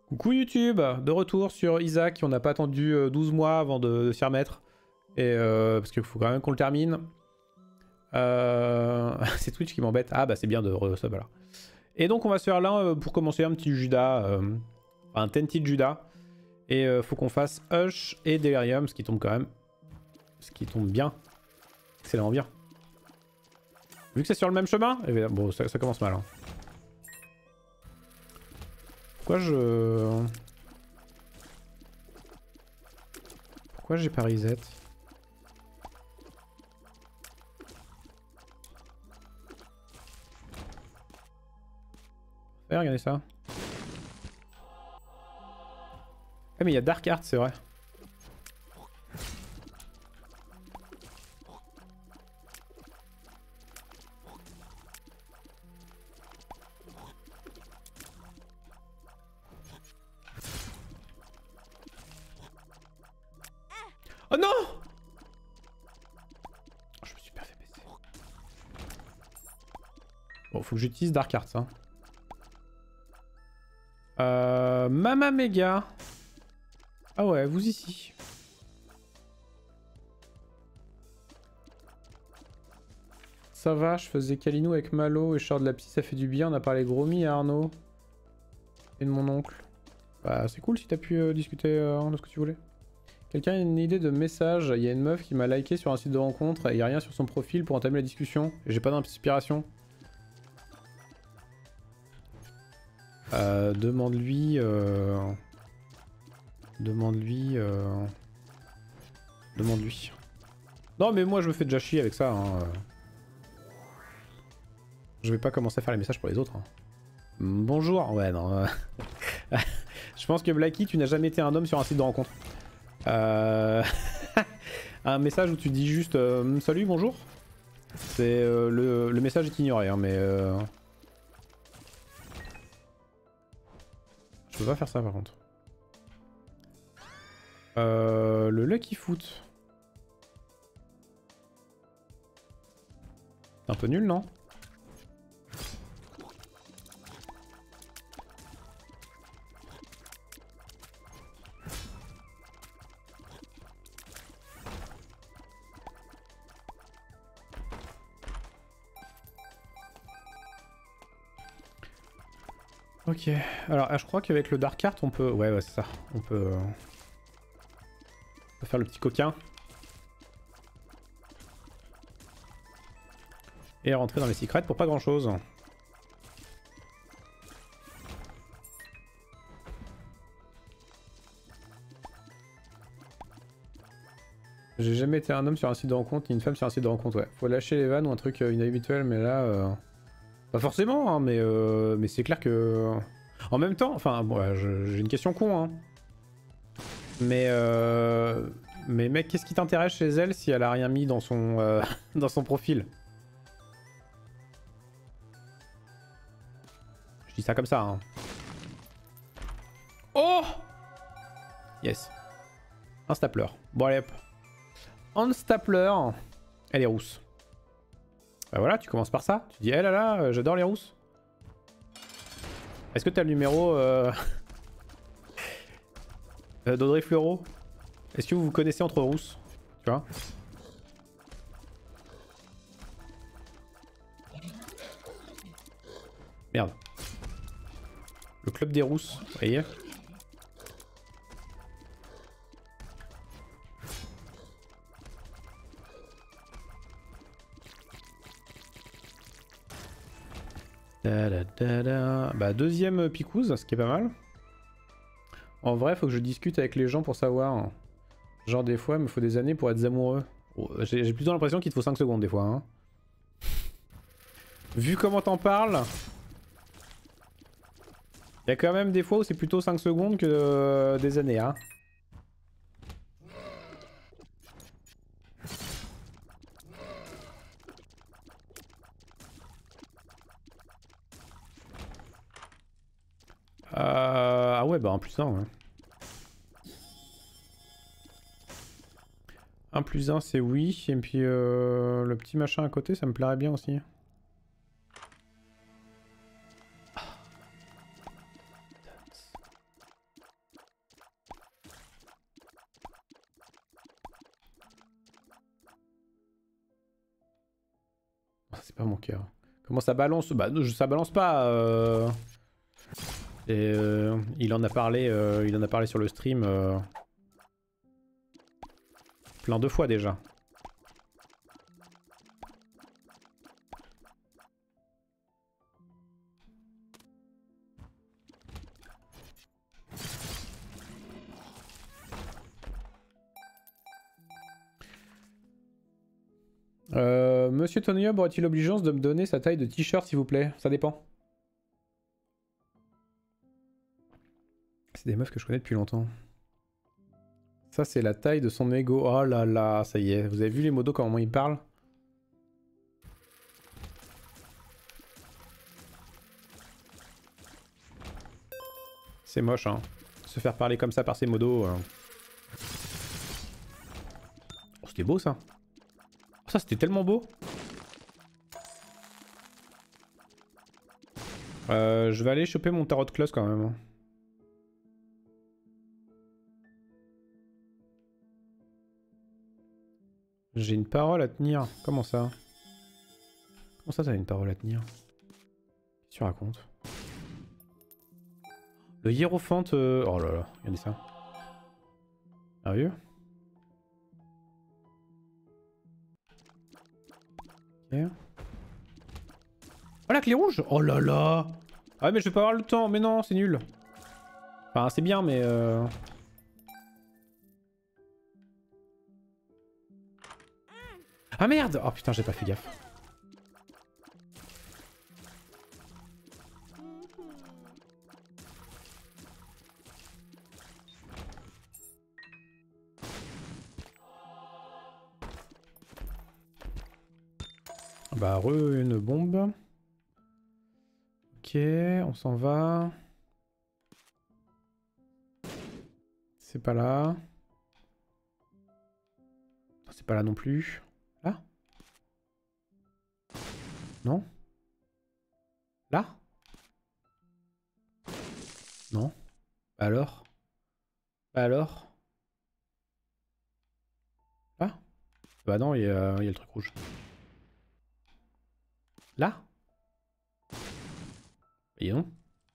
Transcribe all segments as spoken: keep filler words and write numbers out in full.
Coucou YouTube, de retour sur Isaac, on n'a pas attendu euh, douze mois avant de, de s'y remettre. Et euh, parce qu'il faut quand même qu'on le termine. Euh... c'est Twitch qui m'embête. Ah bah c'est bien de re-sub alors. Et donc on va se faire là euh, pour commencer un petit Judas, euh, un Tented Judas. Et euh, faut qu'on fasse Hush et Delirium, ce qui tombe quand même. Ce qui tombe bien. Excellent bien. Vu que c'est sur le même chemin, eh bien, bon ça, ça commence mal. Hein. Pourquoi je... Pourquoi j'ai pas reset? Eh, regardez ça. Ah mais il y a Dark Art, c'est vrai. Oh non! Je me suis pas fait baisser. Bon, faut que j'utilise Dark Art, hein. Euh... Mama Mega. Ah ouais, vous ici. Ça va, je faisais Kalino avec Malo et je sors de la psy, ça fait du bien. On a parlé Gromi à Arnaud. Et de mon oncle. Bah c'est cool si t'as pu euh, discuter euh, de ce que tu voulais. Quelqu'un a une idée de message? Il y a une meuf qui m'a liké sur un site de rencontre et il n'y a rien sur son profil pour entamer la discussion. J'ai pas d'inspiration. Euh, demande-lui... Euh... Demande-lui... Euh... Demande-lui. Non mais moi je me fais déjà chier avec ça. Hein. Je vais pas commencer à faire les messages pour les autres. Hein. Bonjour. Ouais non. Je pense que Blacky, tu n'as jamais été un homme sur un site de rencontre. Euh... un message où tu dis juste euh, salut, bonjour. C'est euh, le, le message est ignoré, hein, mais euh... je peux pas faire ça par contre. Euh, le Lucky Foot. C'est un peu nul, non? Ok, alors je crois qu'avec le Dark Art on peut... Ouais, ouais c'est ça, on peut... Euh... on peut faire le petit coquin. Et rentrer dans les secrets pour pas grand chose. J'ai jamais été un homme sur un site de rencontre, ni une femme sur un site de rencontre, ouais. Faut lâcher les vannes ou un truc euh, inhabituel, mais là... Euh... Pas forcément, hein, mais, euh, mais c'est clair que... En même temps, enfin, bon, ouais, j'ai une question con, hein. Mais, euh... mais mec, qu'est-ce qui t'intéresse chez elle si elle a rien mis dans son, euh, dans son profil? Je dis ça comme ça, hein. Oh! Yes. Un stapler. Bon, allez hop. Un stapler. Elle est rousse. Bah voilà, tu commences par ça. Tu dis, eh là là, j'adore les rousses. Est-ce que t'as le numéro euh... euh, d'Audrey Fleurot? Est-ce que vous vous connaissez entre rousses? Tu vois? Merde. Le club des rousses, vous voyez? Da, da, da, da. Bah deuxième picouse, ce qui est pas mal. En vrai, faut que je discute avec les gens pour savoir. Genre des fois, il me faut des années pour être amoureux. Oh, j'ai plutôt l'impression qu'il te faut cinq secondes des fois. Hein. Vu comment t'en parles, il y a quand même des fois où c'est plutôt cinq secondes que euh, des années. Hein. Euh... Ah ouais, bah un plus un, ouais. un plus un c'est oui, et puis euh, le petit machin à côté, ça me plairait bien aussi. c'est pas mon cœur. Comment ça balance? Bah ça balance pas. Euh... Et euh, il en a parlé, euh, il en a parlé sur le stream euh, plein de fois déjà. Euh, Monsieur Tony Hub aurait-il l'obligeance de me donner sa taille de t-shirt s'il vous plaît? Ça dépend. C'est des meufs que je connais depuis longtemps. Ça c'est la taille de son ego. Oh là là, ça y est. Vous avez vu les modos comment ils parlent? C'est moche hein. Se faire parler comme ça par ces modos. Euh... Oh, c'était beau ça. Oh, ça c'était tellement beau. Euh, je vais aller choper mon tarot de close quand même. J'ai une parole à tenir. Comment ça? Comment ça t'as une parole à tenir? Qu'est-ce que tu racontes? Le hiérophante... Euh... Oh là là, regardez ça. Sérieux? Ok. Oh la clé rouge! Oh là là! Ah mais je vais pas avoir le temps, mais non, c'est nul. Enfin c'est bien mais... Euh... Ah merde! Oh putain j'ai pas fait gaffe. Bah re une bombe. Ok, on s'en va. C'est pas là. C'est pas là non plus. Là? Non? Là? Non? Bah alors? Bah alors? Là? Bah non, il y, a... y a le truc rouge. Là? Et non?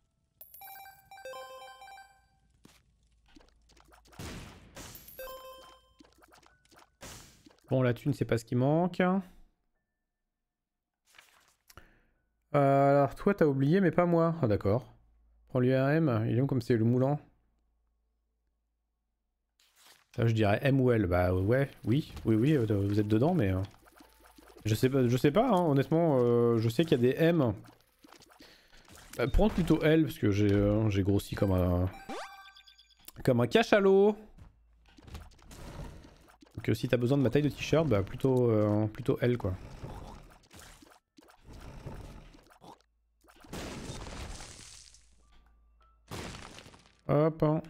Bon, la thune, c'est pas ce qui manque. Euh, alors, toi, t'as oublié, mais pas moi. Ah, d'accord. Prends-lui un M. Il est où comme c'est le moulant? Ça, je dirais M ou L. Bah ouais, oui, oui, oui, vous êtes dedans, mais... Euh... Je sais pas, je sais pas hein, honnêtement. Euh, je sais qu'il y a des M. Bah, prends plutôt L, parce que j'ai euh, j'ai grossi comme un... Comme un cachalot. Donc euh, si t'as besoin de ma taille de t-shirt, bah plutôt, euh, plutôt L quoi. Hop. Hein.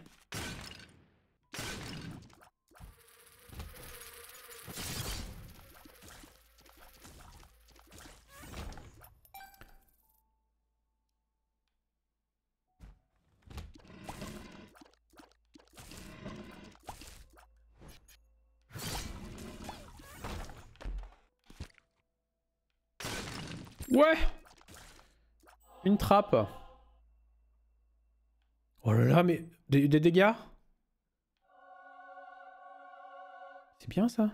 Ouais. Une trappe. Oh là là, mais... Des, des dégâts? C'est bien ça.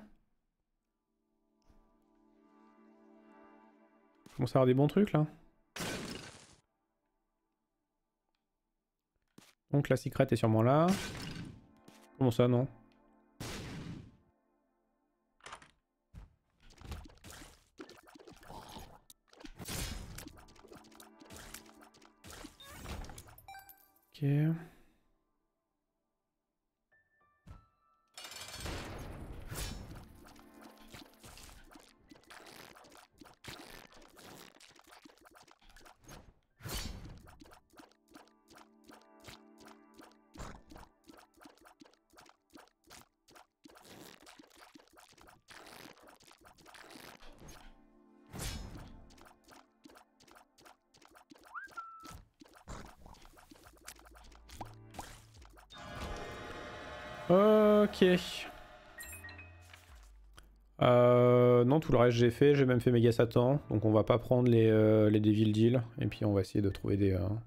Je commence à avoir des bons trucs là. Donc la secret est sûrement là. Comment ça, non? Ok. Ok. Euh... Euh, non, tout le reste j'ai fait, j'ai même fait méga Satan, donc on va pas prendre les, euh, les Devil Deal, et puis on va essayer de trouver des... Euh...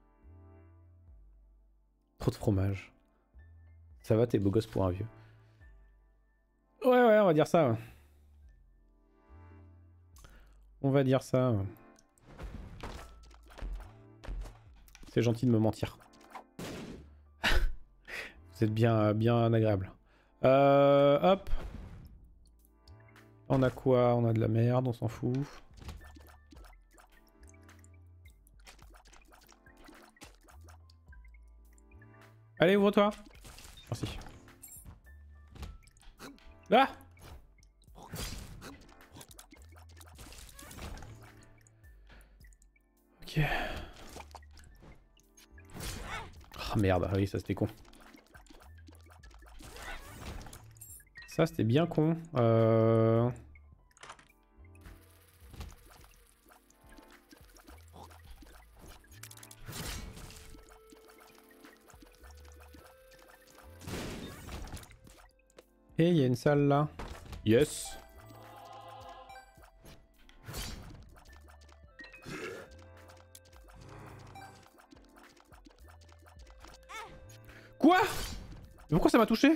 Trop de fromage. Ça va, t'es beau gosse pour un vieux. Ouais, ouais, on va dire ça. On va dire ça. C'est gentil de me mentir. Vous êtes bien, bien agréable. Euh, hop. On a quoi? On a de la merde, on s'en fout. Allez, ouvre-toi. Merci. Ah! Ok. Oh merde, ah oui, ça c'était con. Ça c'était bien con. Euh... Et il y a une salle là. Yes. Quoi? Mais pourquoi ça m'a touché?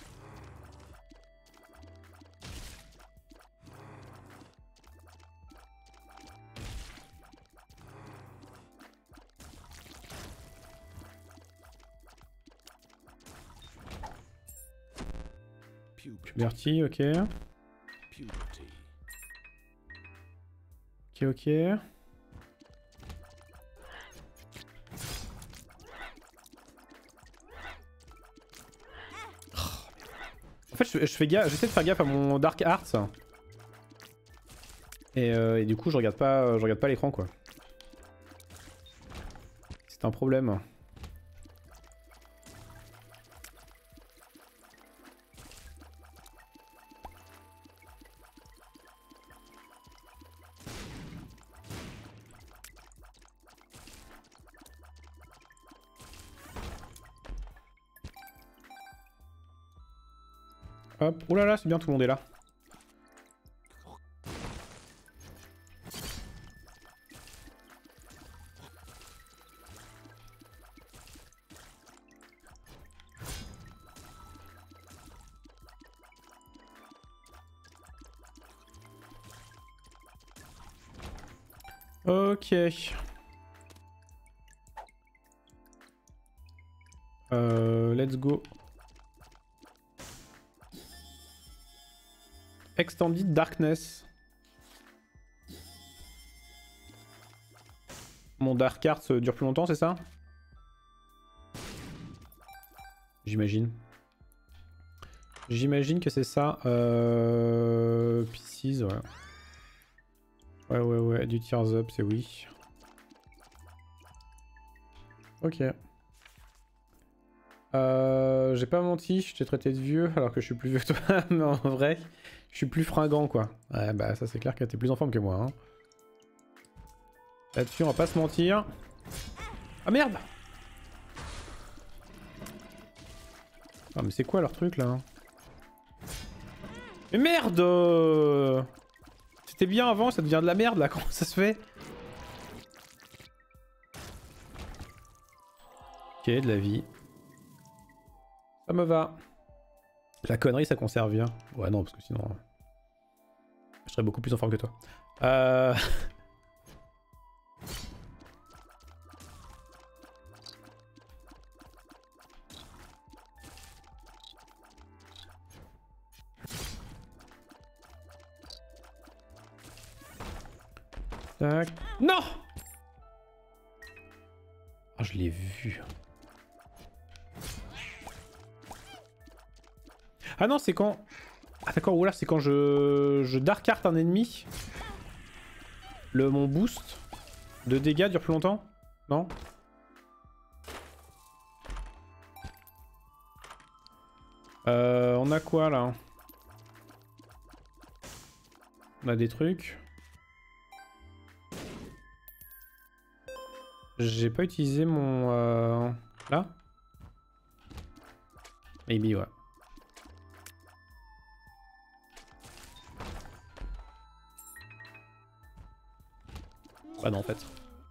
Puberty, ok. Ok, ok. En fait, je, je fais gaffe, j'essaie de faire gaffe à mon Dark Arts. Et, euh, et du coup, je regarde pas, je regarde pas l'écran, quoi. C'est un problème. Hop, oh là là, c'est bien, tout le monde est là. Ok. Euh, let's go. Extended Darkness. Mon Dark Arts dure plus longtemps, c'est ça? J'imagine. J'imagine que c'est ça. Euh... Pieces, ouais. Ouais, ouais, ouais. Du Tears Up, c'est oui. Ok. Euh... J'ai pas menti, je t'ai traité de vieux alors que je suis plus vieux que toi. Mais en vrai, je suis plus fringant, quoi. Ouais, bah ça c'est clair que t'es plus en forme que moi. Hein. Là-dessus, on va pas se mentir. Ah merde! Ah mais c'est quoi leur truc là? Mais merde! C'était bien avant, ça devient de la merde là, comment ça se fait? Ok, de la vie. Ça me va. La connerie, ça conserve bien. Ouais, non, parce que sinon... Je serais beaucoup plus en forme que toi. Euh... Tac. Non! Oh, je l'ai vu. Ah non, c'est quand... Ah d'accord, ou là c'est quand je... je dark art un ennemi. Le... Mon boost de dégâts dure plus longtemps? Non? Euh, on a quoi là? On a des trucs. J'ai pas utilisé mon... Euh... Là? Maybe, ouais. Bah non en fait.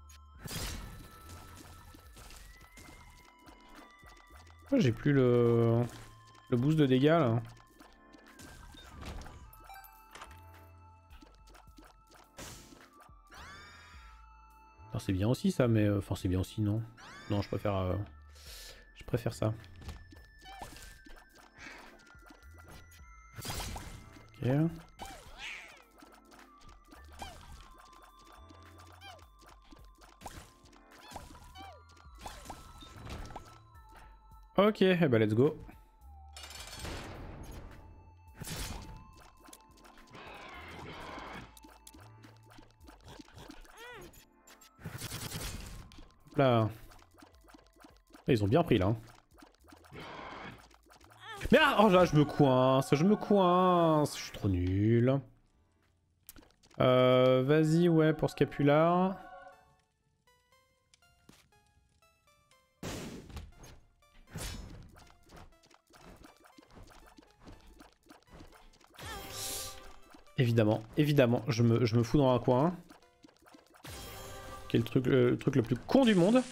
Pourquoi j'ai plus le... le boost de dégâts là? C'est bien aussi ça, mais... Enfin c'est bien aussi, non. Non, je préfère... Euh... Je préfère ça. Ok. Ok, eh bah let's go. Hop là. Ils ont bien pris là. Hein. Mais ah, oh là, je me coince, je me coince. Je suis trop nul. Euh, Vas-y, ouais, pour Scapular. Évidemment, évidemment, je me, je me fous dans un coin. Quel truc, le, le truc le plus con du monde.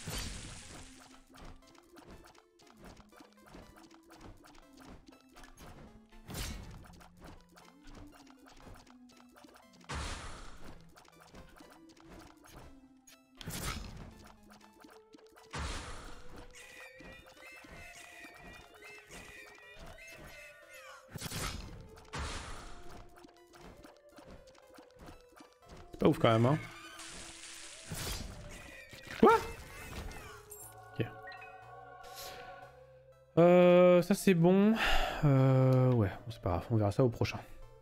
Pas ouf quand même, hein. Quoi? Ok. Euh, ça c'est bon. Euh, ouais, bon, c'est pas grave, on verra ça au prochain.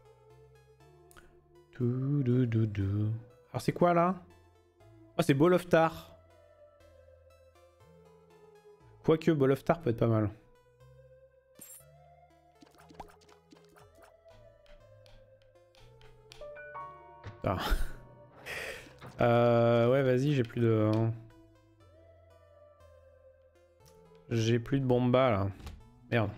Alors c'est quoi là? Ah, c'est Ball of Tar. Quoique Ball of Tar peut être pas mal. Ah. Euh, ouais, vas-y, j'ai plus de... J'ai plus de bomba là. Merde.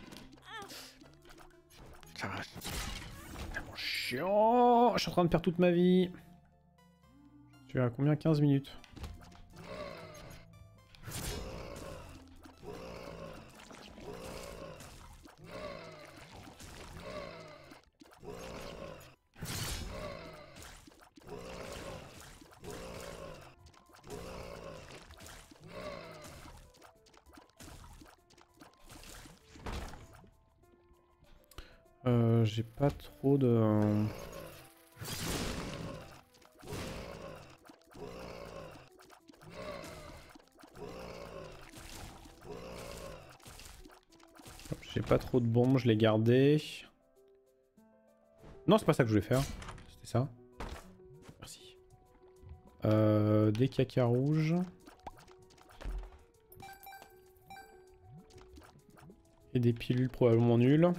C'est tellement chiant. Je suis en train de perdre toute ma vie. Tu as combien? quinze minutes. Euh, j'ai pas trop de... J'ai pas trop de bombes, je l'ai gardé. Non, c'est pas ça que je voulais faire. C'était ça. Merci. Euh, des caca rouges. Et des pilules probablement nulles.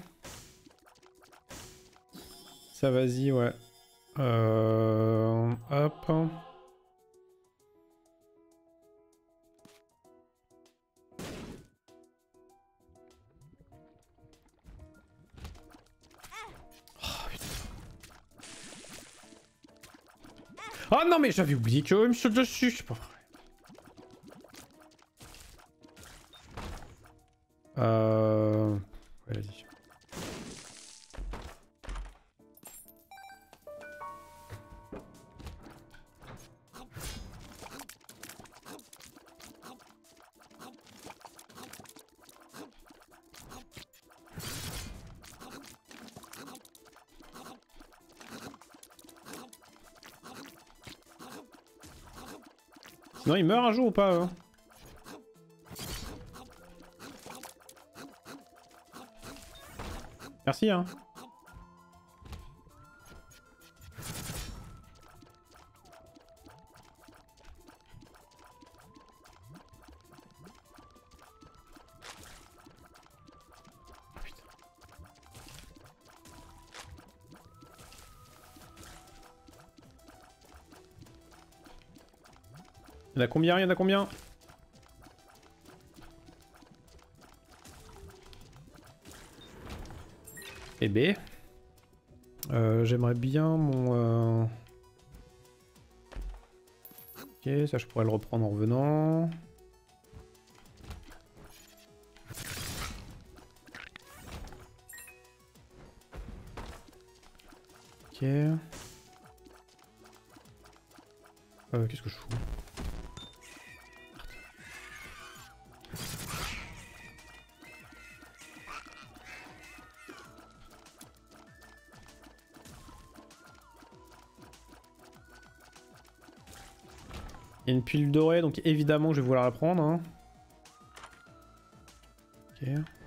Ça, vas-y, ouais. Euh, hop. Oh non, mais j'avais oublié qu'il me saute dessus, c'est pas vrai. Euh... Ouais, vas-y. Sinon, il meurt un jour ou pas hein? Merci, hein. Il y en a combien? Il y en a combien? Et B. Euh, J'aimerais bien mon... Euh... Ok, ça je pourrais le reprendre en revenant. Ok. Euh, Qu'est-ce que je fous? Il y a une pile dorée, donc évidemment que je vais vouloir la prendre. Hein. Ok.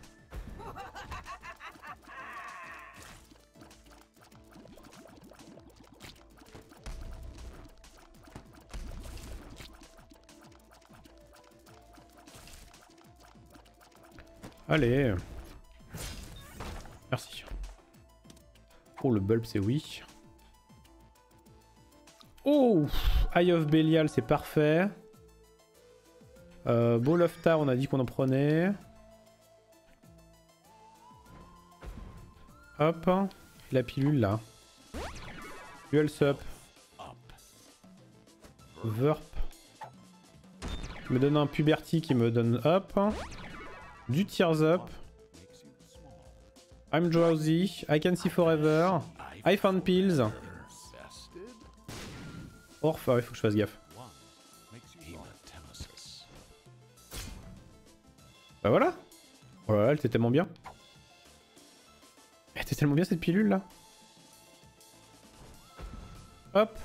Allez. Merci. Oh, le bulb, c'est oui. Oh, Eye of Belial, c'est parfait. Euh, Ball of Tar, on a dit qu'on en prenait. Hop. La pilule, là. Dual Sup. Verp. Qui me donne un Puberty qui me donne Up. Du Tears Up. I'm drowsy. I can see forever. I found pills. Orph, ah, il faut que je fasse gaffe. Bah voilà. Oh là là, elle était tellement bien. Elle était tellement bien cette pilule là. Hop.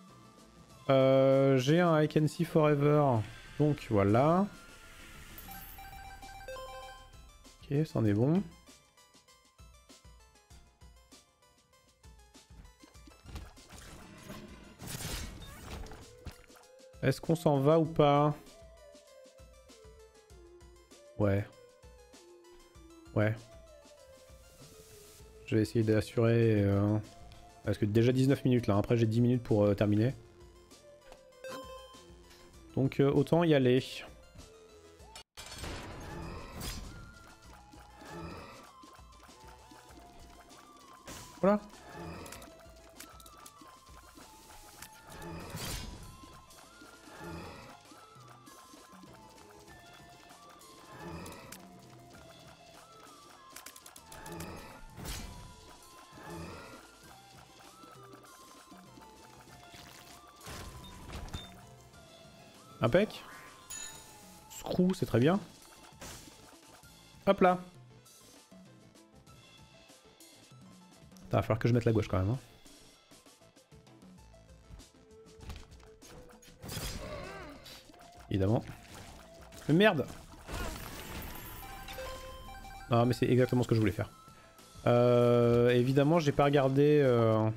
Euh, J'ai un I can see forever. Donc voilà. Ok, ça en est bon. Est-ce qu'on s'en va ou pas? Ouais. Ouais. Je vais essayer d'assurer... Euh... Parce que déjà dix-neuf minutes là, après j'ai dix minutes pour euh, terminer. Donc euh, autant y aller. Voilà. Impec. Screw, c'est très bien. Hop là. Il va falloir que je mette la gauche quand même. Hein. Évidemment. Mais merde. Non mais c'est exactement ce que je voulais faire. Euh, évidemment j'ai pas regardé... Euh...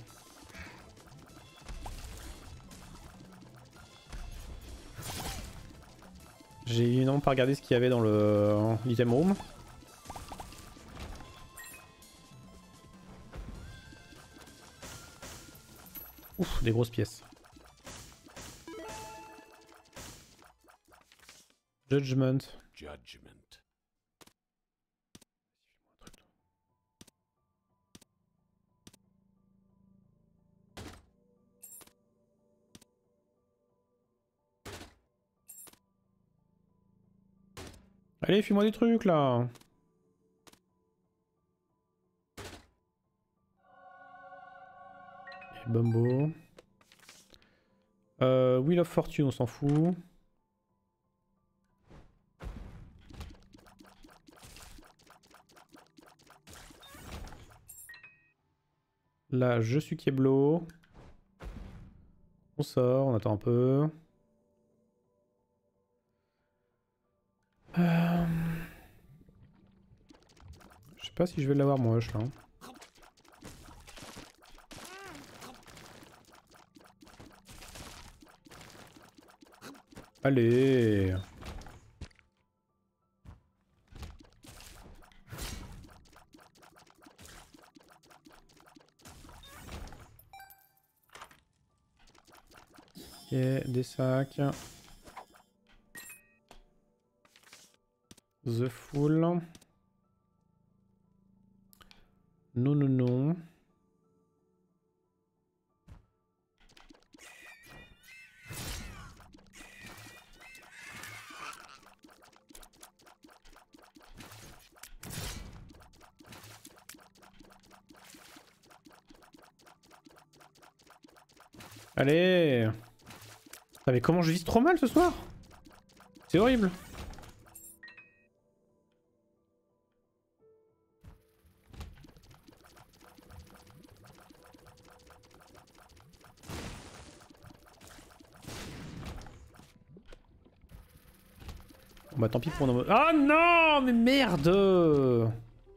J'ai évidemment pas regardé ce qu'il y avait dans le l'item room. Ouf, des grosses pièces. Judgment. Judgment. Allez, fais-moi des trucs là. Et Bumbo. Euh, Wheel of Fortune, on s'en fout. Là, je suis Keblo. On sort, on attend un peu. Euh... Je sais pas si je vais l'avoir mon hush là. Allez. Ok, des sacs. The Full. Non, non, non. Allez. Ah mais comment je vise trop mal ce soir? C'est horrible. Bah tant pis pour nos... Ah non mais merde. Oh,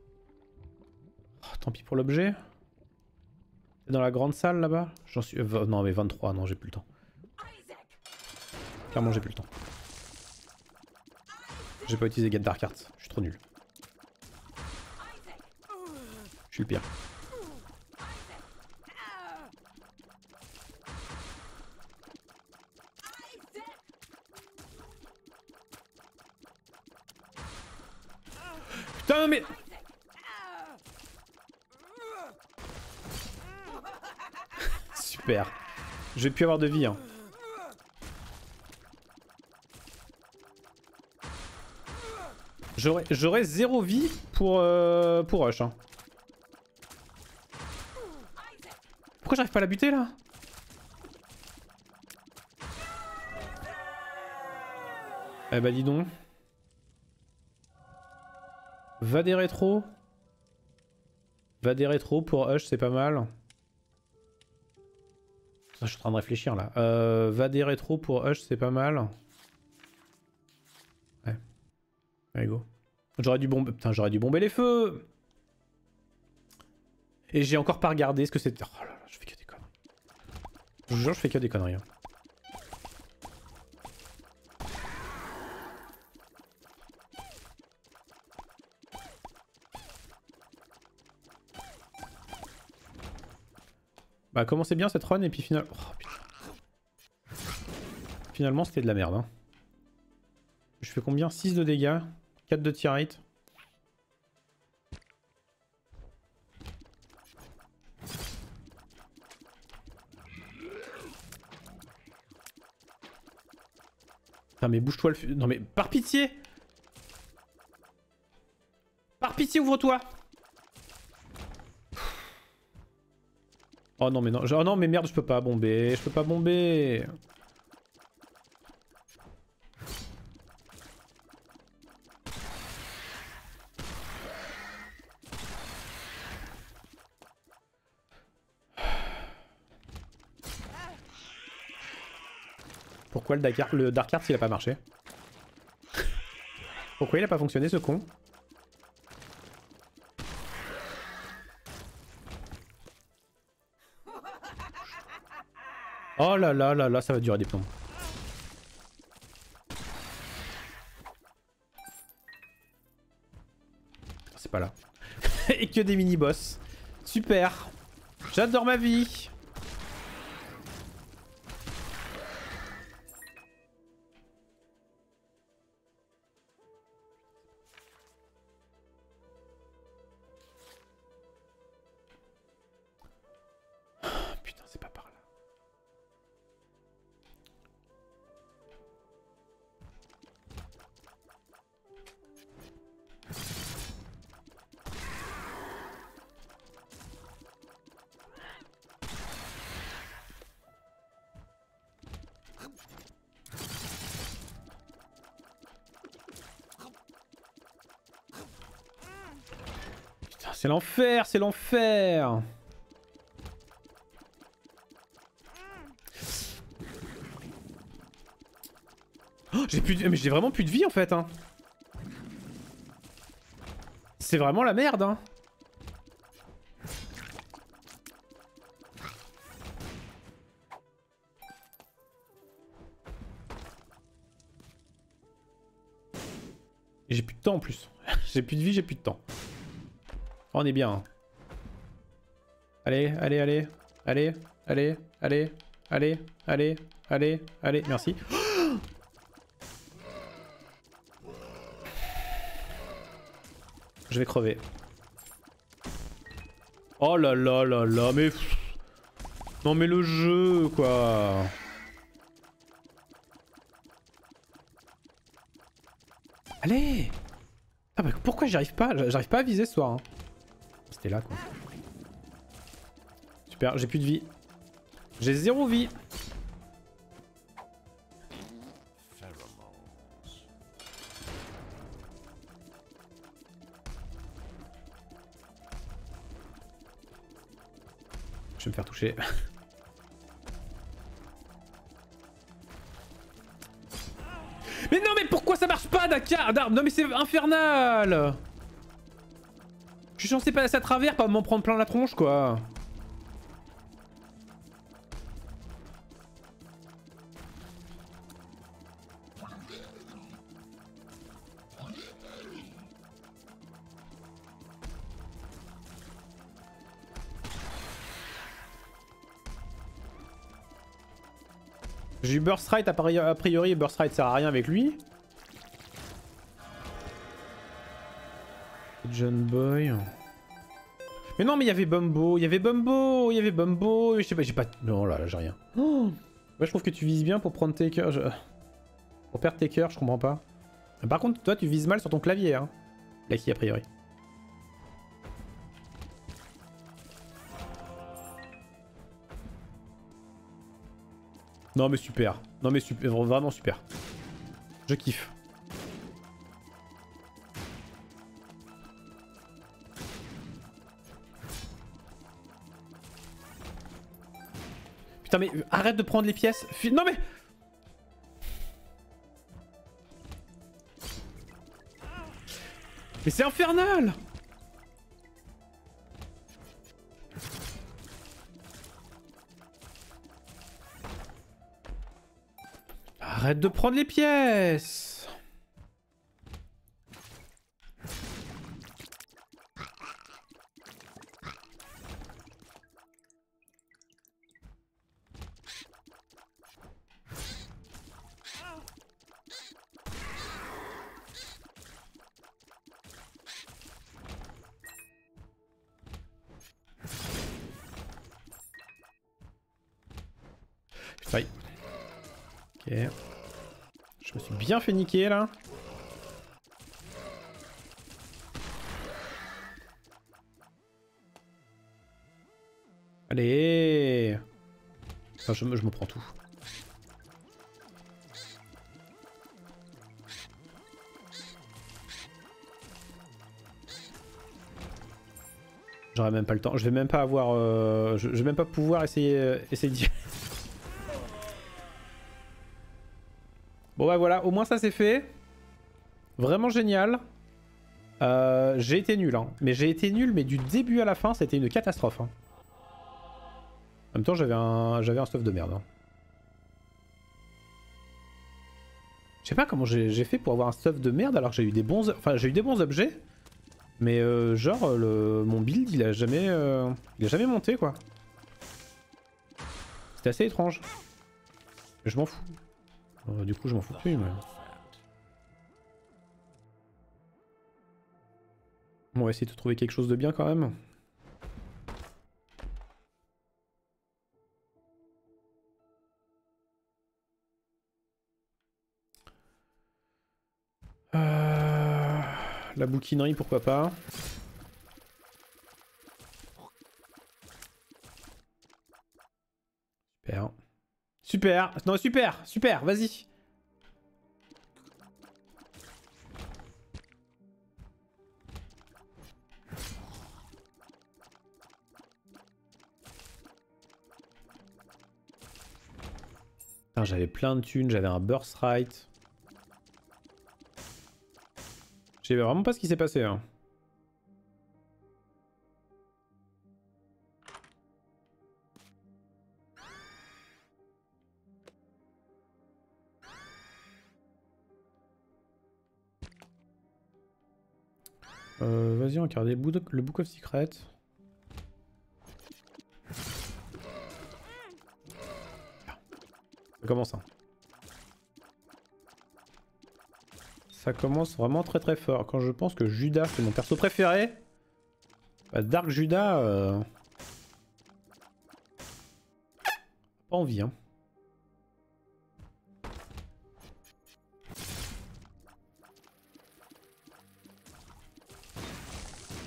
tant pis pour l'objet. C'est dans la grande salle là-bas. J'en suis... Euh, non mais vingt-trois, non j'ai plus le temps. Clairement j'ai plus le temps. J'ai pas utilisé Get Dark Arts, je suis trop nul. Je suis le pire. Putain mais... Super. Je vais plus avoir de vie hein. J'aurais zéro vie pour, euh, pour Rush. Hein. Pourquoi j'arrive pas à la buter là? Eh bah dis donc. Va des rétros. Va des rétros pour Hush, c'est pas mal. Je suis en train de réfléchir là. Euh, va des rétros pour Hush, c'est pas mal. Ouais. Allez go. J'aurais dû bomber. Putain, j'aurais dû bomber les feux. Et j'ai encore pas regardé ce que c'était. Oh là là, je fais que des conneries. Je vous jure, je fais que des conneries. Hein. Bah commencez bien cette run et puis finalement... Oh, putain. Finalement c'était de la merde. Hein. Je fais combien? Six de dégâts, quatre de tir rate. Putain mais bouge-toi le... F... Non mais par pitié. Par pitié ouvre-toi. Oh non mais non, oh non mais merde je peux pas bomber, je peux pas bomber. Pourquoi le Dark Art, le Dark Art il a pas marché? Pourquoi il a pas fonctionné ce con? Oh là là là là, ça va durer des plombs. C'est pas là. Et que des mini-boss. Super. J'adore ma vie. Putain, c'est pas par là. C'est l'enfer, c'est l'enfer. Oh, j'ai plus de... Mais j'ai vraiment plus de vie en fait. Hein. C'est vraiment la merde. Hein. J'ai plus de temps en plus. J'ai plus de vie, j'ai plus de temps. Oh, on est bien. Hein. Allez, allez, allez. Allez, allez, allez, allez, allez, allez, allez. Merci. Je vais crever. Oh là là là là, mais... Non mais le jeu, quoi. Allez. Ah bah pourquoi j'y arrive pas? J'arrive pas à viser ce soir. Hein. C'était là, quoi. Super, j'ai plus de vie. J'ai zéro vie. Je vais me faire toucher. Mais non, mais pourquoi ça marche pas, Dakar? Non, mais c'est infernal. Je suis censé passer à travers, pas m'en prendre plein la tronche, quoi. J'ai eu Burst Right, a priori Burst Right sert à rien avec lui. John Boy. Mais non, mais il y avait Bumbo, il y avait Bumbo, il y avait Bumbo, je sais pas, j'ai pas... Non là, là j'ai rien. Oh ouais, je trouve que tu vises bien pour prendre tes cœurs. Je... Pour perdre tes cœurs, je comprends pas. Par contre, toi tu vises mal sur ton clavier, hein. Lucky a priori. Non mais super, non mais super, vraiment super. Je kiffe. Putain mais arrête de prendre les pièces. Non mais... Mais c'est infernal. Arrête de prendre les pièces. Putain. Ok. Je me suis bien fait niquer là. Allez. Enfin, je me, je me prends tout. J'aurai même pas le temps. Je vais même pas avoir... Euh... Je, je vais même pas pouvoir essayer, euh, essayer d'y aller. Bon bah voilà, au moins ça c'est fait. Vraiment génial. Euh, j'ai été nul, hein. Mais j'ai été nul, mais du début à la fin, c'était une catastrophe. Hein. En même temps, j'avais un, j'avais un stuff de merde. Hein. Je sais pas comment j'ai fait pour avoir un stuff de merde alors que j'ai eu des bons, enfin j'ai eu des bons objets. Mais euh, genre, le, mon build, il a jamais, euh, il a jamais monté quoi. C'était assez étrange. Je m'en fous. Euh, du coup, je m'en fous plus. Mais... Bon, on va essayer de trouver quelque chose de bien quand même. Euh... La bouquinerie, pourquoi pas. Super. Super. Non, super. Super. Vas-y. J'avais plein de thunes. J'avais un burst right. Je sais vraiment pas ce qui s'est passé. Hein. Euh, Vas-y, on regarde le Book of Secrets. Ça commence. Hein. Ça commence vraiment très très fort. Quand je pense que Judas c'est mon perso préféré, bah Dark Judas, euh... pas envie. Hein.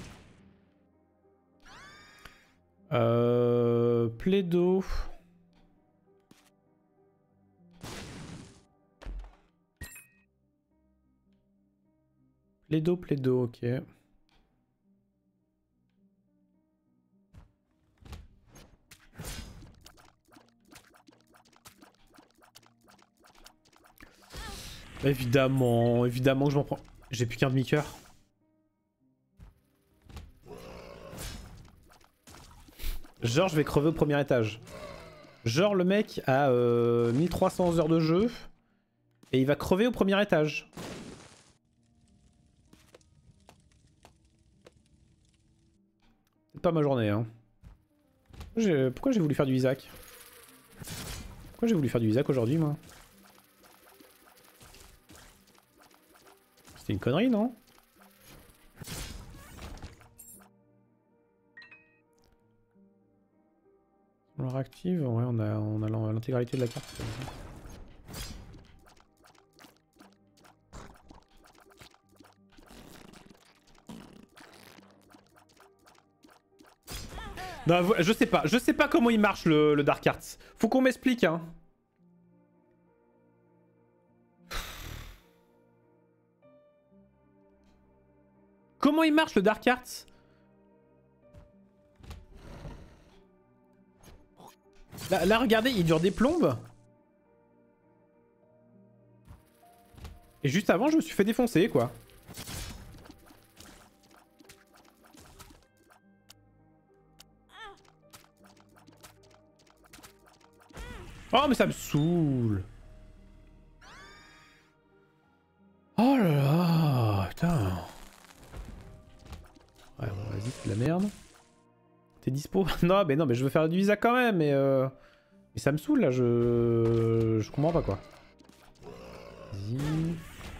Euh... Plaido. Plaido, plaido, ok. Évidemment, évidemment que je m'en prends. J'ai plus qu'un demi-cœur. Genre, je vais crever au premier étage. Genre, le mec a euh, mille trois cents heures de jeu et il va crever au premier étage. C'est pas ma journée, hein. Pourquoi j'ai voulu faire du Isaac? Pourquoi j'ai voulu faire du Isaac aujourd'hui, moi? C'était une connerie, non? On leur active, ouais, on a, on a l'intégralité de la carte. Non, je sais pas, je sais pas comment il marche le, le Dark Arts. Faut qu'on m'explique, hein. Comment il marche le Dark Arts? Là, là, regardez, il dure des plombes. Et juste avant, je me suis fait défoncer, quoi. Oh, mais ça me saoule. Oh là là, putain. Ouais, bon, vas-y, c'est de la merde. T'es dispo? Non, mais non, mais je veux faire du visa quand même, mais euh... mais ça me saoule là, je... Je comprends pas quoi. Vas-y.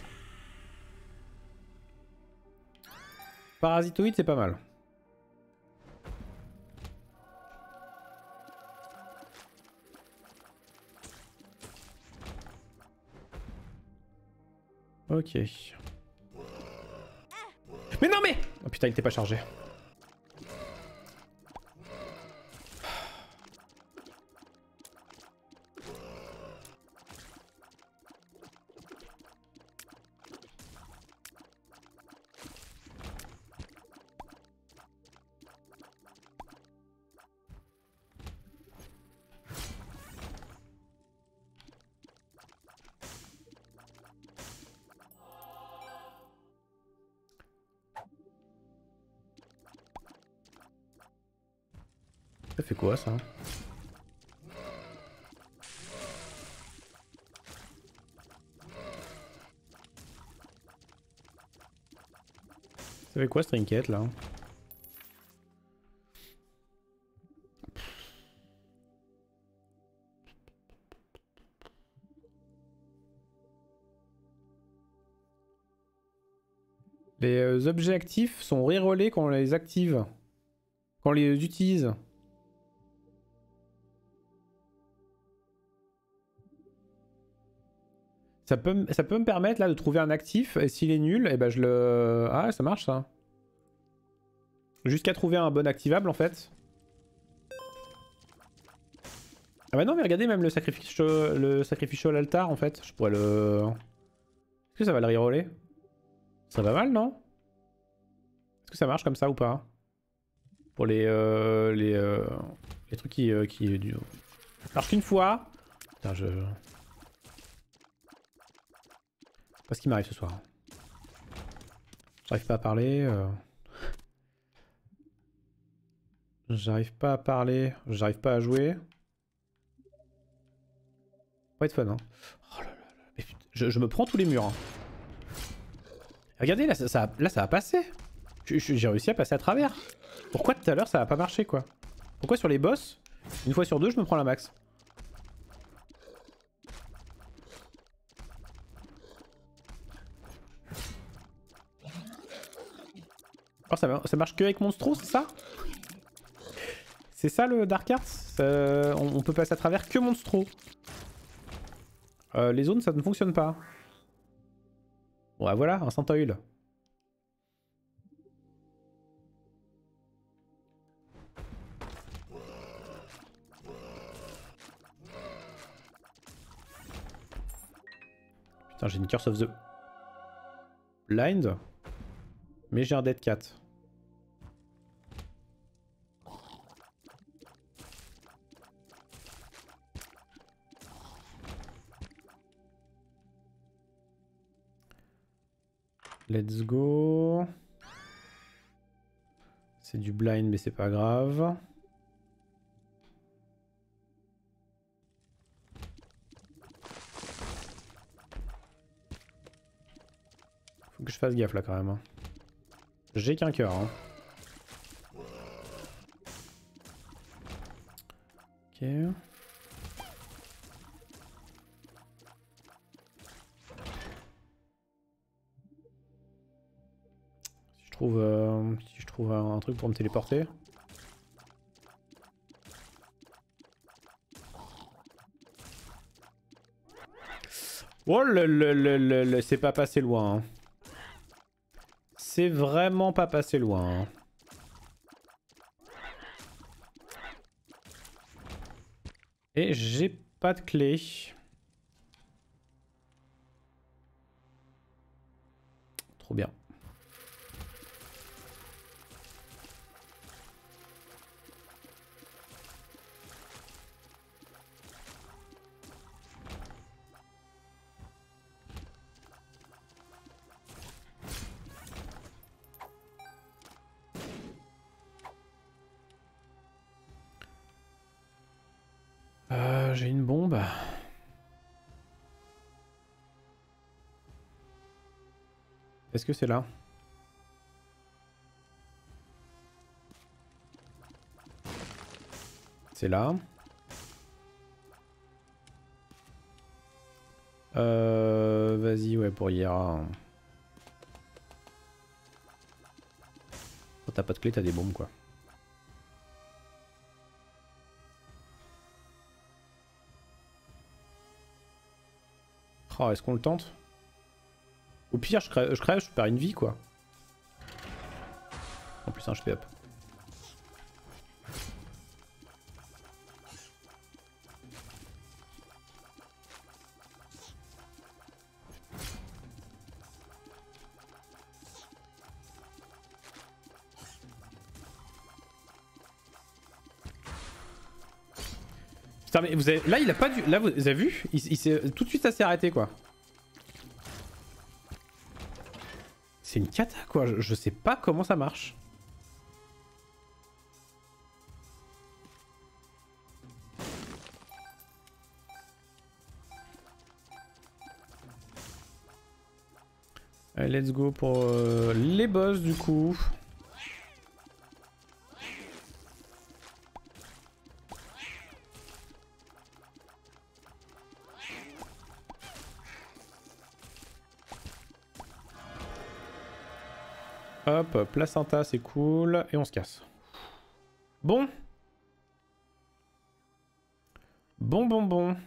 Parasitoïde, c'est pas mal. Ok. Mais non mais... Oh putain, il était pas chargé. Ça fait quoi ça? Ça fait quoi ce trinket là? Les euh, objets actifs sont rerollés quand on les active. Quand on les utilise. Ça peut, ça peut me permettre là de trouver un actif et s'il est nul, et ben je le... Ah ça marche ça. Jusqu'à trouver un bon activable en fait. Ah bah non mais regardez même le sacrifice le sacrificial altar en fait. Je pourrais le... Est-ce que ça va le reroller? Ça va mal non? Est-ce que ça marche comme ça ou pas? Pour les... Euh, les, euh, les trucs qui... Euh, qui du... marche qu'une fois. Putain je... Pas ce qui m'arrive ce soir. J'arrive pas à parler. Euh... J'arrive pas à parler. J'arrive pas à jouer. Pas être fun hein. Oh là là là. Mais putain, je, je me prends tous les murs. Hein. Regardez là ça, ça, là ça a passé. J'ai réussi à passer à travers. Pourquoi tout à l'heure ça a pas marché quoi? Pourquoi sur les boss, une fois sur deux je me prends la max? Oh, ça, ça marche que avec Monstro, c'est ça? C'est ça le Dark Arts euh, on, on peut passer à travers que Monstro. Euh, les zones, ça ne fonctionne pas. Bon, bah voilà, un Centoil. Putain, j'ai une Curse of the Blind. Mais j'ai un dead cat. Let's go. C'est du blind mais c'est pas grave. Faut que je fasse gaffe là quand même. Hein. J'ai qu'un cœur. Hein. Ok. Si je trouve, euh, si je trouve un, un truc pour me téléporter. Oh le le le le, le c'est pas passé loin. Hein. C'est vraiment pas passé loin. Hein. Et j'ai pas de clé. Trop bien. Euh, j'ai une bombe. Est-ce que c'est là? C'est là. Euh, vas-y, ouais, pour hier. Quand t'as pas de clé, t'as des bombes, quoi. Oh, est-ce qu'on le tente? Au pire, je crève, je crève, je perds une vie, quoi. En plus, un H P up. Putain, mais vous avez... Là, il a pas dû... Là, vous avez vu il, il s'est... Tout de suite, ça s'est arrêté, quoi. C'est une cata, quoi. Je, je sais pas comment ça marche. Allez, let's go pour euh, les boss, du coup. Hop, placenta, c'est cool. Et on se casse. Bon. Bon, bon, bon.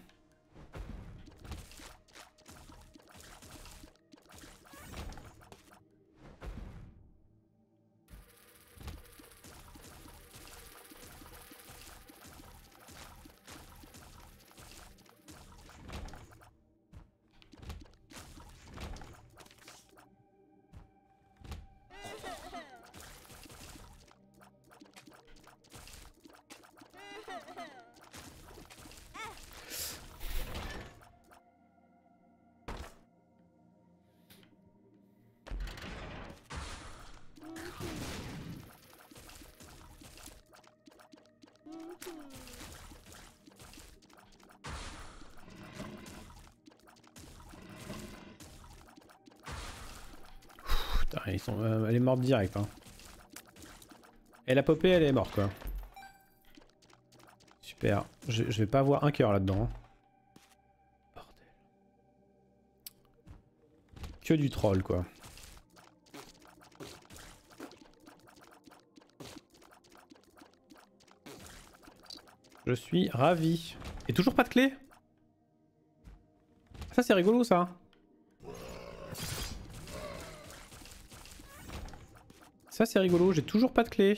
Putain, ils sont, euh, elle est morte direct. Hein. Et la popée, elle est morte, quoi. Super. Je, je vais pas avoir un cœur là-dedans. Hein. Bordel. Que du troll, quoi. Je suis ravi. Et toujours pas de clé? Ça, c'est rigolo, ça. Ça, c'est rigolo. J'ai toujours pas de clé.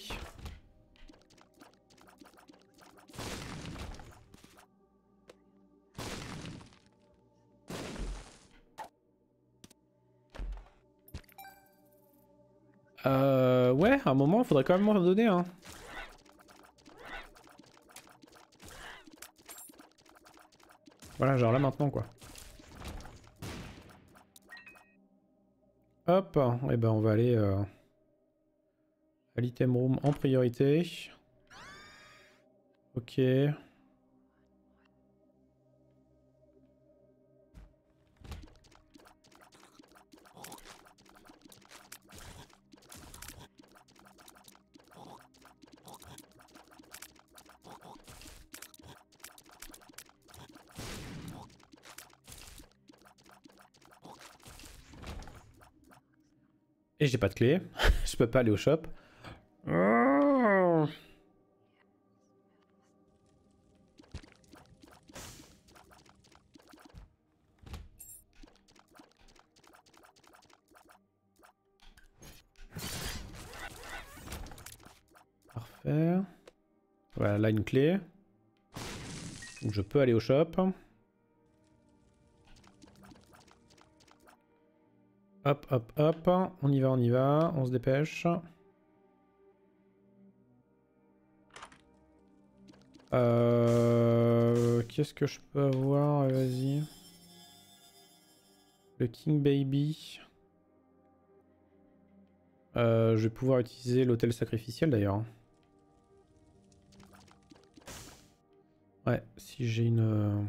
Euh... Ouais, à un moment, faudrait quand même m'en donner, hein. Voilà, genre là maintenant, quoi. Hop, et ben on va aller euh, à l'item room en priorité. Ok. Et j'ai pas de clé. Je peux pas aller au shop. Oh, parfait. Voilà, là une clé. Donc je peux aller au shop. Hop, hop, hop. On y va, on y va. On se dépêche. Euh... Qu'est-ce que je peux avoir? Vas-y. Le King Baby. Euh, je vais pouvoir utiliser l'hôtel sacrificiel d'ailleurs. Ouais, si j'ai une...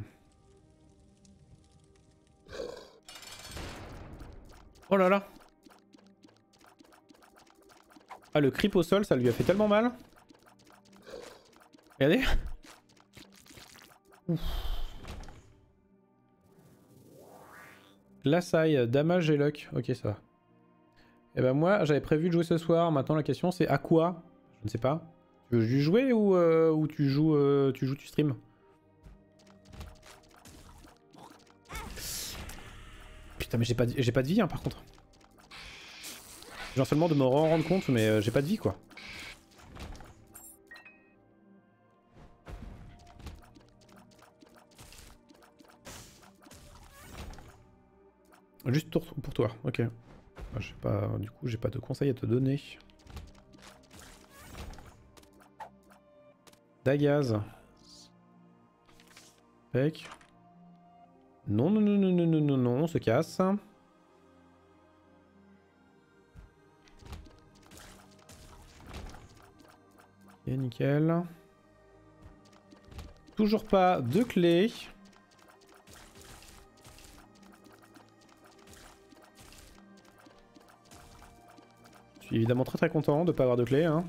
Oh là là! Ah, le creep au sol, ça lui a fait tellement mal. Regardez. Ouf. Lassaille, damage et luck. Ok, ça va. Et ben moi, j'avais prévu de jouer ce soir. Maintenant, la question c'est à quoi? Je ne sais pas. Tu veux juste jouer ou, euh, ou tu joues, euh, tu joues, tu stream? Putain, mais j'ai pas, j'ai pas de vie, hein, par contre. Genre seulement de me rendre compte, mais euh, j'ai pas de vie, quoi. Juste pour toi, ok. Je sais pas, du coup, j'ai pas de conseils à te donner. Dagaz. Pec. Non, non, non, non, non, non, non, non, on se casse. Et nickel. Toujours pas de clé. Je suis évidemment très très content de pas avoir de clé, hein.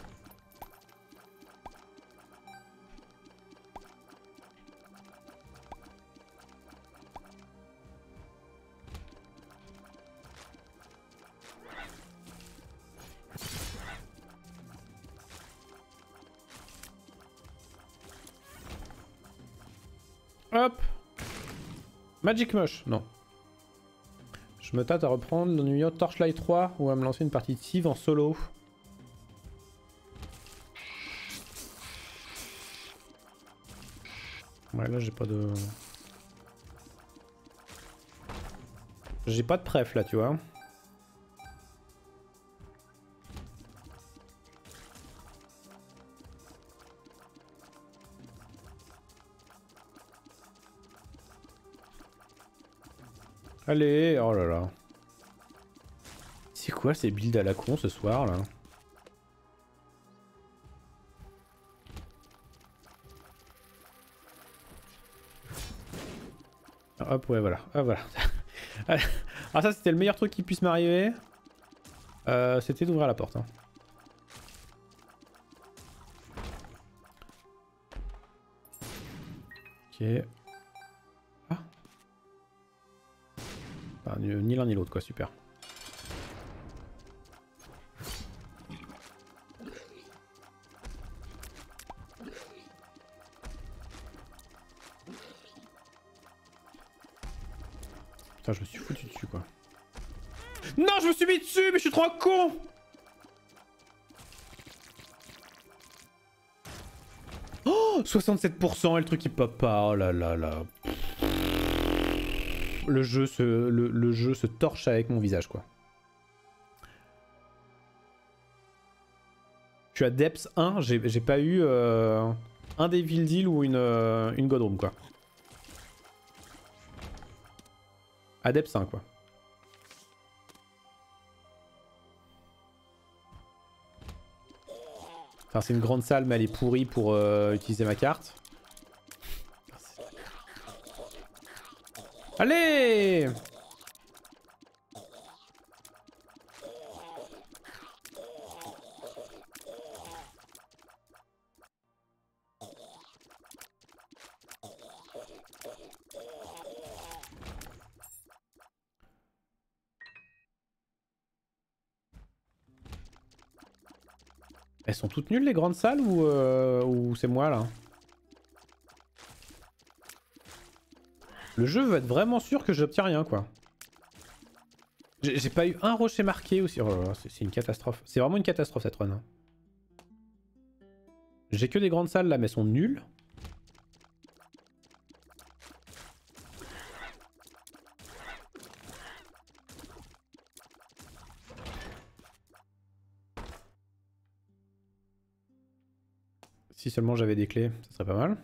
Hop. Magic Mush, non. Je me tâte à reprendre le numéro Torchlight trois ou à me lancer une partie de Civ en solo. Ouais, là j'ai pas de... J'ai pas de préf là, tu vois. Allez, oh là là. C'est quoi ces builds à la con ce soir là? Hop, ouais, voilà. Ah, voilà. Ah, ça, c'était le meilleur truc qui puisse m'arriver. Euh, c'était d'ouvrir la porte. Hein. Ok. Ah. Enfin, ni l'un ni l'autre, quoi. Super. Putain, je me suis foutu dessus, quoi. Non, je me suis mis dessus, mais je suis trop con! Oh, soixante-sept pour cent et le truc qui pop pas. Oh là là là. Le jeu se, le, le jeu se torche avec mon visage, quoi. Je suis à Depths un, j'ai pas eu euh, un Devil Deal ou une, euh, une God Room quoi. À Depths un quoi. Enfin c'est une grande salle mais elle est pourrie pour euh, utiliser ma carte. Allez! Elles sont toutes nulles les grandes salles ou, euh, ou c'est moi là? Le jeu veut être vraiment sûr que j'obtiens rien quoi. J'ai pas eu un rocher marqué aussi. Oh là là, c'est une catastrophe. C'est vraiment une catastrophe cette run. Hein. J'ai que des grandes salles là mais elles sont nulles. Si seulement j'avais des clés, ça serait pas mal.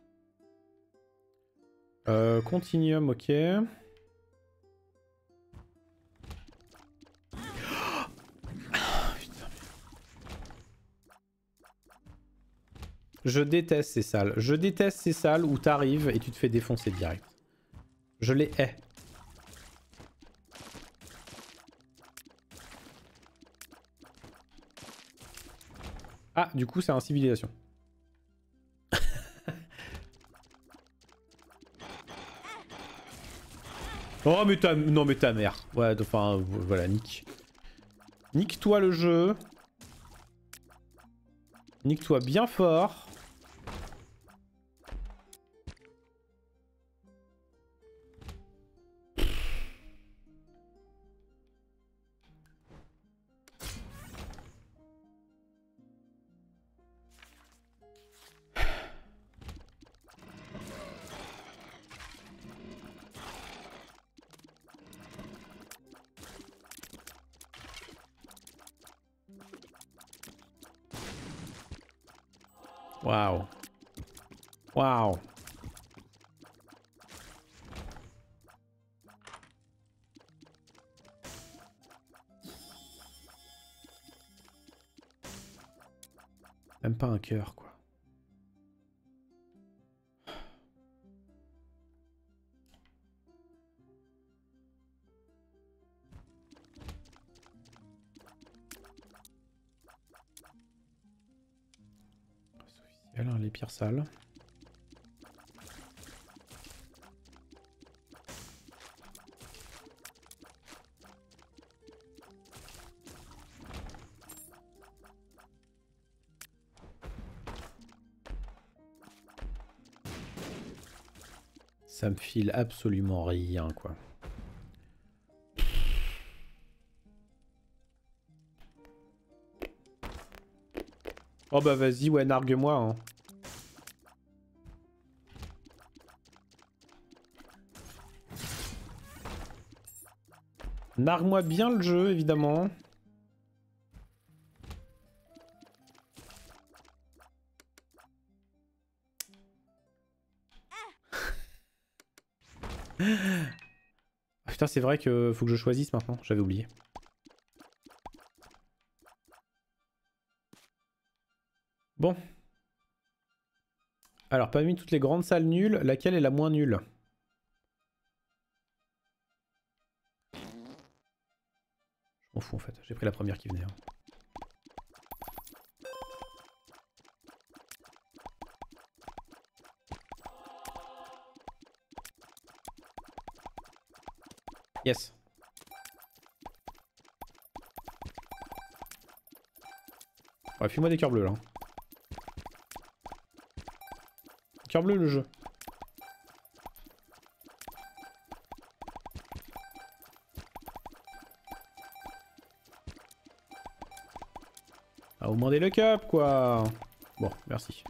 Euh, continuum, ok. Je déteste ces salles. Je déteste ces salles où t'arrives et tu te fais défoncer direct. Je les hais. Ah, du coup, c'est un civilisation. Oh, mais ta... Non, mais ta mère. Ouais, enfin, voilà, nique. Nique-toi le jeu. Nique-toi bien fort. Waouh. Waouh. Même pas un cœur, quoi. C'est officiel, hein, les pires salles. Ça me file absolument rien, quoi. Oh bah vas-y, ouais, nargue-moi, hein. Nargue-moi bien le jeu, évidemment. Ah, putain, c'est vrai que faut que je choisisse maintenant, j'avais oublié. Bon. Alors, parmi toutes les grandes salles nulles, laquelle est la moins nulle? Je m'en fous en fait, j'ai pris la première qui venait. Hein. Yes. Ouais, file-moi des cœurs bleus là. Cœur bleu le jeu. Ah, au moins des lock-up quoi. Bon, merci.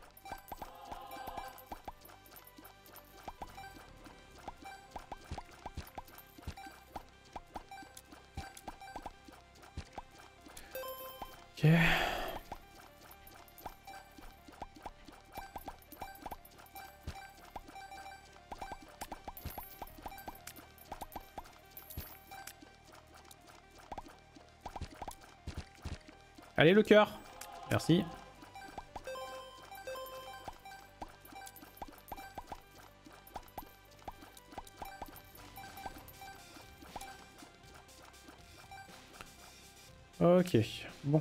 Ok. Allez le cœur. Merci. Ok, bon.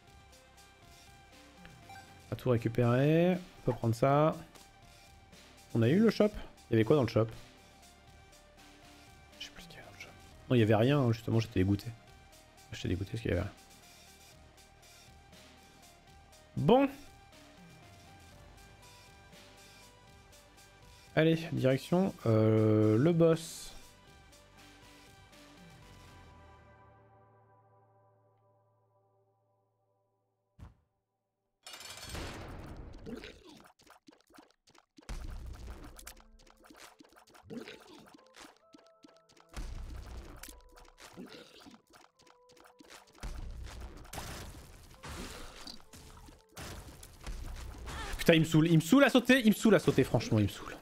On va tout récupérer. On peut prendre ça. On a eu le shop? Il y avait quoi dans le shop? Je sais plus ce qu'il y avait dans le shop. Non, il y avait rien, hein, justement, j'étais dégoûté. J'étais dégoûté parce qu'il y avait rien. Bon. Allez, direction euh, le boss. Putain, il me saoule, il me saoule à sauter, il me saoule à sauter, franchement, il me saoule.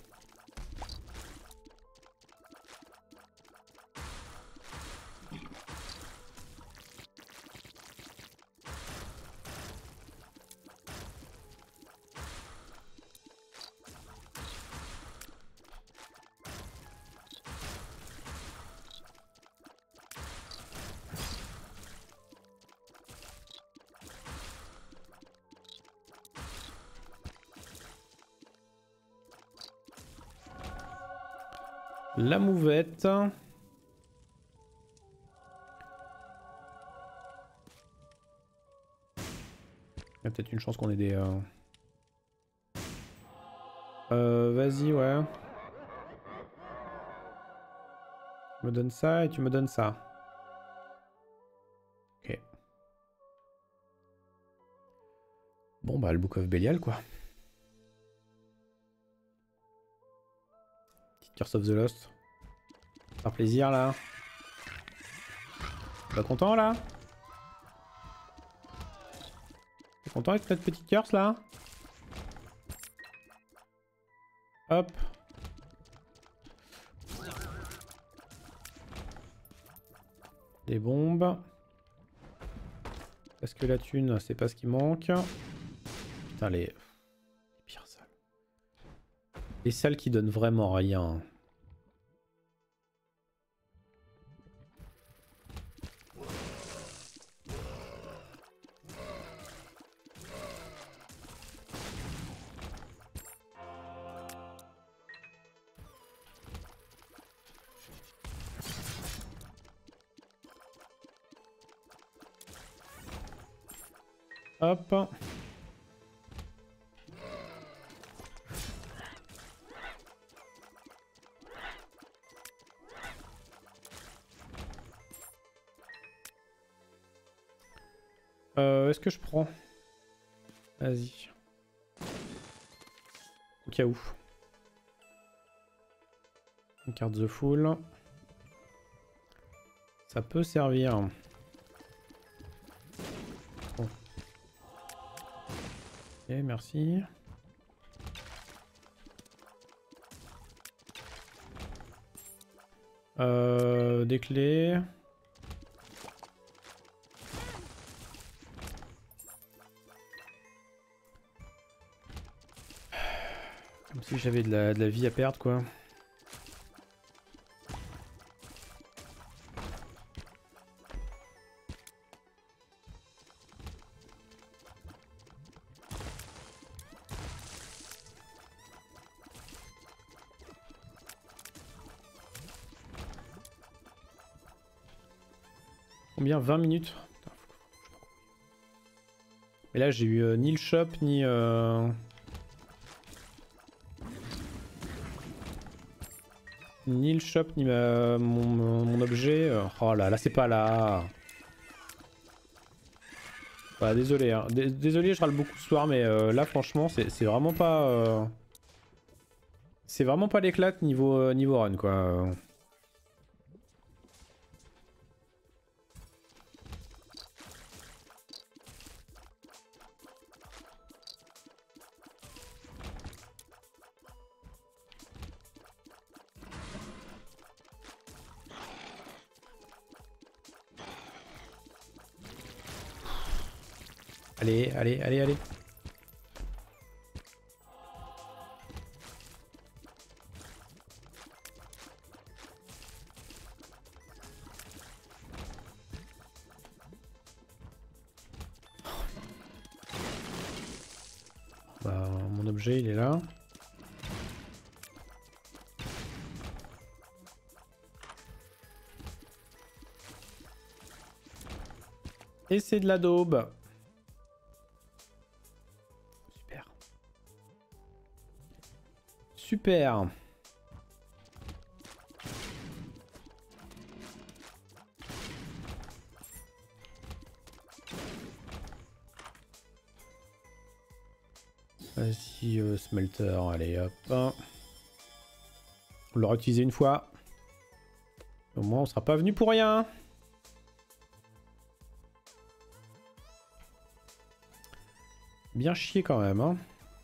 La mouvette. Il y a peut-être une chance qu'on ait des... Euh, euh, vas-y, ouais. Tu me donnes ça et tu me donnes ça. Ok. Bon bah le Book of Belial quoi. Petite Curse of the Lost. Par plaisir là. Pas content là? T'es content avec cette petite curse là? Hop. Des bombes. Parce que la thune, c'est pas ce qui manque. Putain, les... les pires salles. Les salles qui donnent vraiment rien. Hop. Euh, Est-ce que je prends? Vas-y. Au cas où. Une carte The Fool. Ça peut servir. Bon. Ok, merci. Euh, des clés. Comme si j'avais de la, de la vie à perdre quoi. Combien? vingt minutes? Et là j'ai eu euh, ni le shop ni... Euh... Ni le shop ni ma... mon, mon objet. Oh là là c'est pas là. Bah, désolé hein. D désolé je râle beaucoup ce soir mais euh, là franchement c'est vraiment pas... Euh... C'est vraiment pas l'éclate niveau, euh, niveau run quoi. Allez, allez, allez, allez. Bah, mon objet il est là. Et c'est de la daube. Super. Super. Vas-y, euh, smelter, allez hop. On l'aura utilisé une fois. Au moins on sera pas venu pour rien. Bien chier quand même, hein.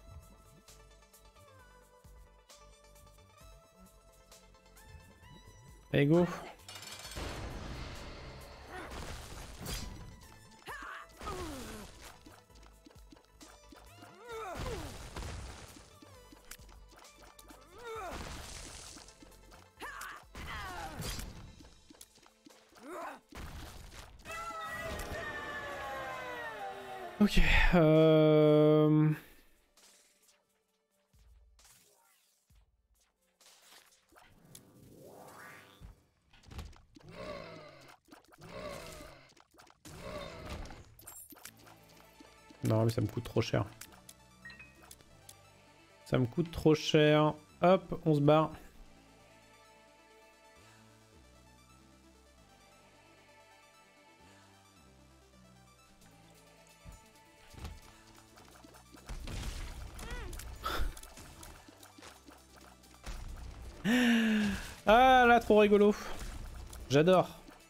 Allez, go. Ok. Euh... Non mais ça me coûte trop cher. Ça me coûte trop cher. Hop, on se barre. Ah là, trop rigolo. J'adore.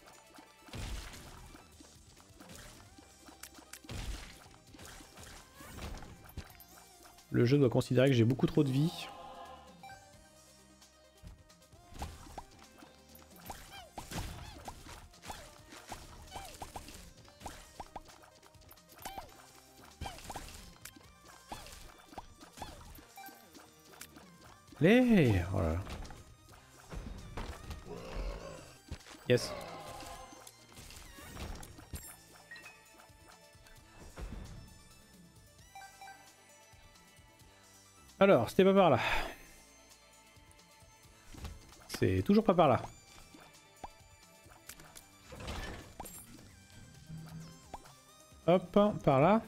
Le jeu doit considérer que j'ai beaucoup trop de vie. Allez, oh là là. Yes. Alors, c'était pas par là. C'est toujours pas par là. Hop, par là.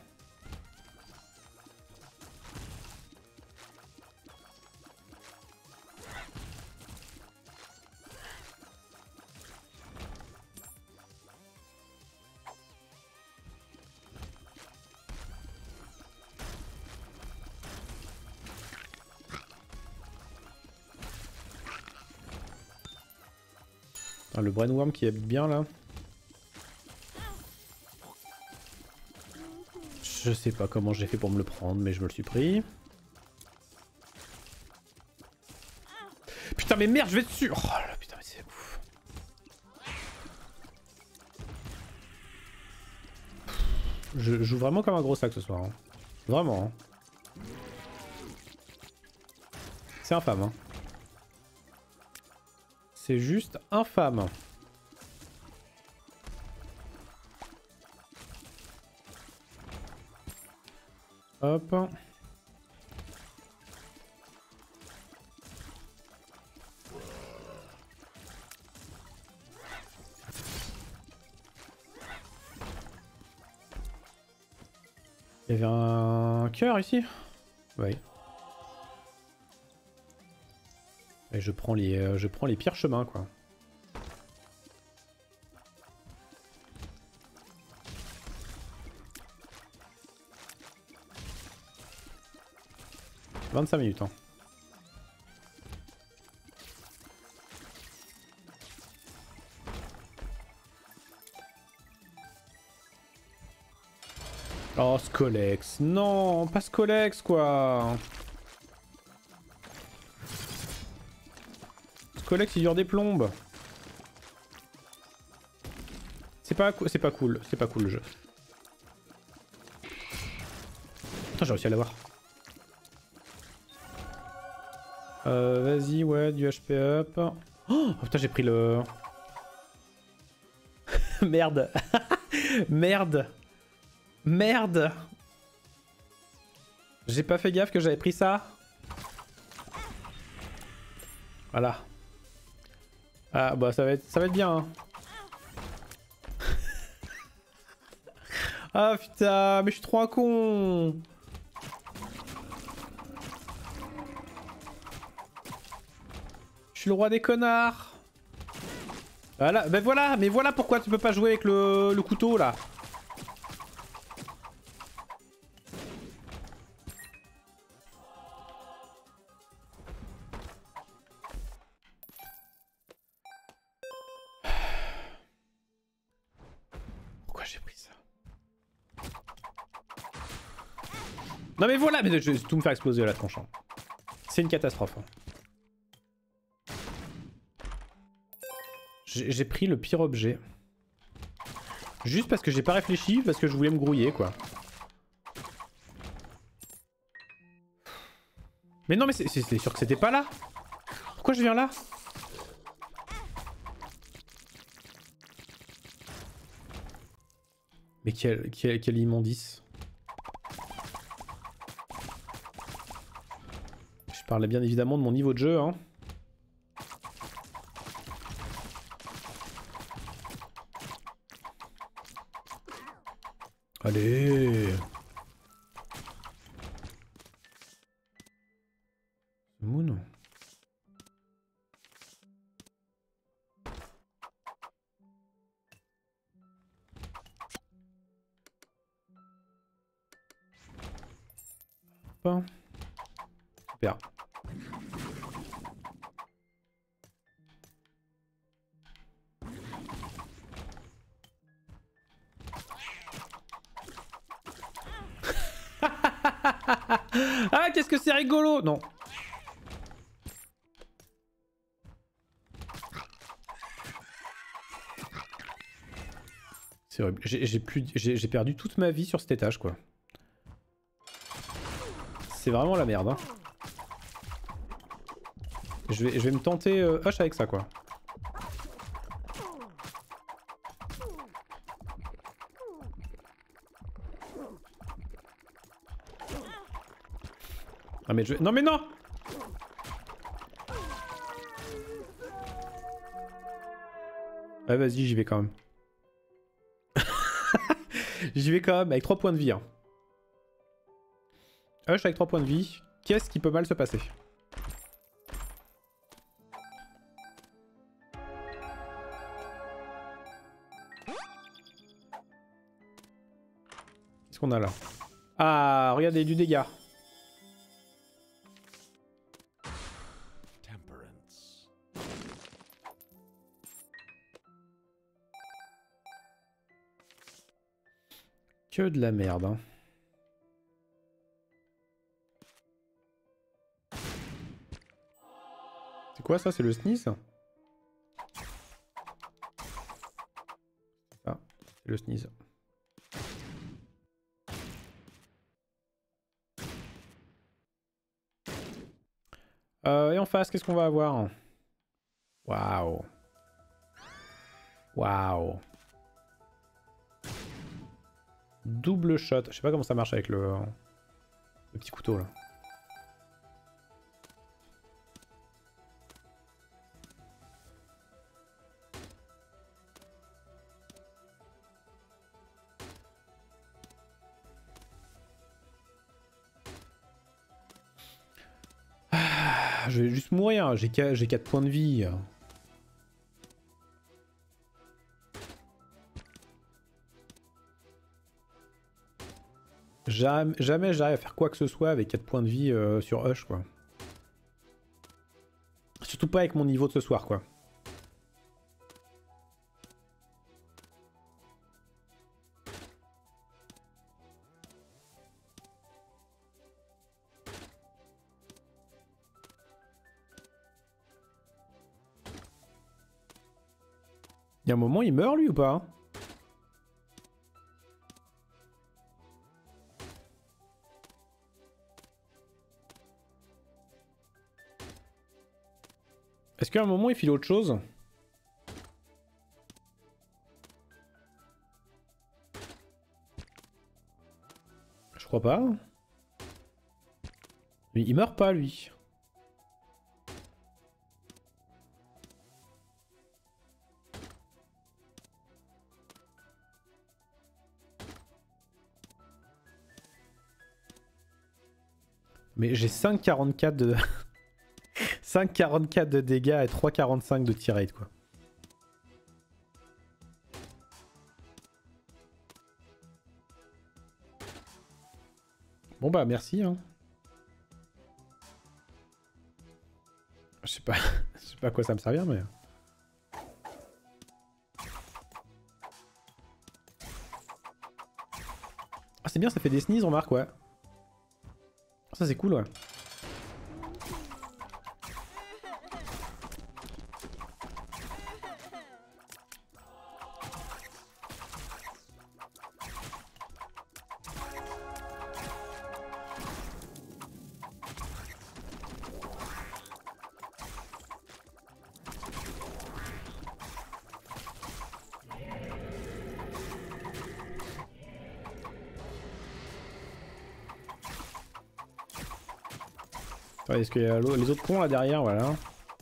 Ah, le brainworm qui est bien là. Je sais pas comment j'ai fait pour me le prendre, mais je me le suis pris. Putain mais merde, je vais dessus. Oh là, putain mais c'est ouf. Je joue vraiment comme un gros sac ce soir. Hein. Vraiment. Hein. C'est infâme. Hein. C'est juste infâme. Hop. Il y avait un cœur ici? Oui. Et je prends les, euh, je prends les pires chemins, quoi. vingt-cinq minutes, hein. Oh, Scolex. Non, pas Scolex, quoi. Scolex, il dure des plombes. C'est pas, c'est pas cool. C'est pas cool, le jeu. putain, j'ai réussi à l'avoir. Euh, Vas-y, ouais, du H P up. Oh putain, j'ai pris le... Merde. Merde. Merde. J'ai pas fait gaffe que j'avais pris ça. Voilà. Ah bah ça va être, ça va être bien. Hein. Ah putain, mais je suis trop un con. Je suis le roi des connards. Voilà, ben voilà, mais voilà pourquoi tu peux pas jouer avec le, le couteau là. Pourquoi j'ai pris ça? Non mais voilà, mais je vais tout me faire exploser la tronche. C'est une catastrophe. Hein. J'ai pris le pire objet. Juste parce que j'ai pas réfléchi, parce que je voulais me grouiller quoi. Mais non mais c'est sûr que c'était pas là. Pourquoi je viens là? Mais quel, quel, quel immondice. Je parlais bien évidemment de mon niveau de jeu hein. Allez. Moon. Hop. Super. Ah, qu'est-ce que c'est rigolo! Non. C'est horrible. J'ai plus, j'ai perdu toute ma vie sur cet étage, quoi. C'est vraiment la merde. Hein. Je vais, je vais me tenter euh, Hush avec ça, quoi. Ah mais je... Non mais non! Ouais vas-y j'y vais quand même. J'y vais quand même avec trois points de vie. Hein. Hush avec trois points de vie. Qu'est-ce qui peut mal se passer? Qu'est-ce qu'on a là? Ah regardez du dégât. Que de la merde. Hein. C'est quoi ça? C'est le sneeze? Ah, c'est le sneeze. Euh, et en face, qu'est-ce qu'on va avoir? Waouh. Waouh. Double shot. Je sais pas comment ça marche avec le, le petit couteau là. Ah, je vais juste mourir. J'ai quatre points de vie. Jamais, jamais j'arrive à faire quoi que ce soit avec quatre points de vie euh, sur Hush quoi. Surtout pas avec mon niveau de ce soir quoi. Il y a un moment il meurt lui ou pas? Est-ce qu'à un moment il file autre chose? Je crois pas. Mais il meurt pas lui. Mais j'ai cinq virgule quarante-quatre de... cinq virgule quarante-quatre de dégâts et trois virgule quarante-cinq de tir rate quoi. Bon bah merci hein. Je sais pas, je sais pas à quoi ça me servir mais... Ah c'est bien, ça fait des sneezes remarque ouais. Ça c'est cool ouais. Est-ce qu'il y a les autres cons là derrière, voilà.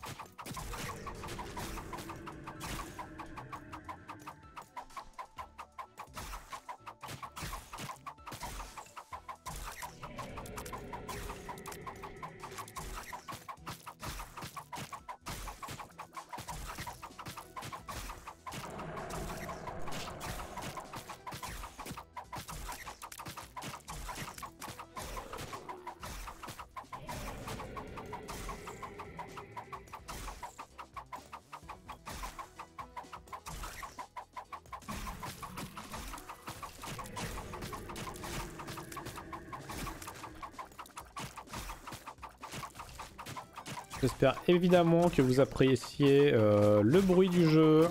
J'espère évidemment que vous appréciez euh, le bruit du jeu.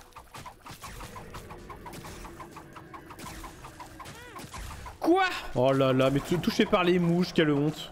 Quoi? Oh là là, mais touché par les mouches, quelle honte.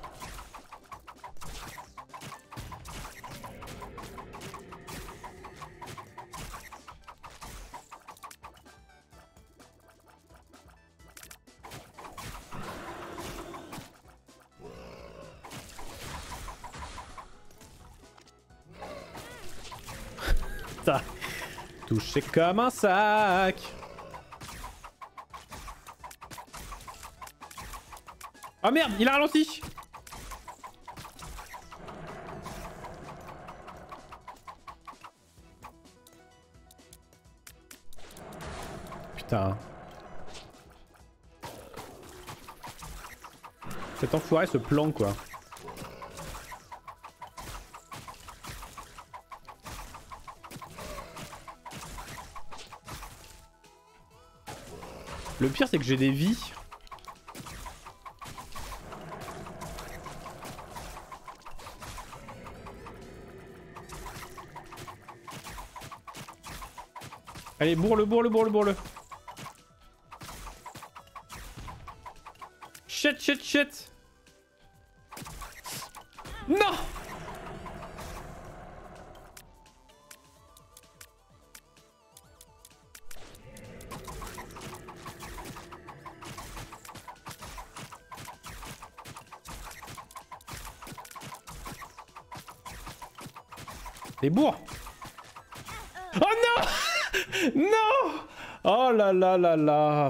Touché comme un sac. Ah merde, il a ralenti. Putain. Cet enfoiré se planque quoi. Le pire c'est que j'ai des vies. Allez, bourre-le, bourre-le, bourre-le, bourre-le. Shit, shit, shit. Non. Les bourres. Oh non. Non. Oh là là là là.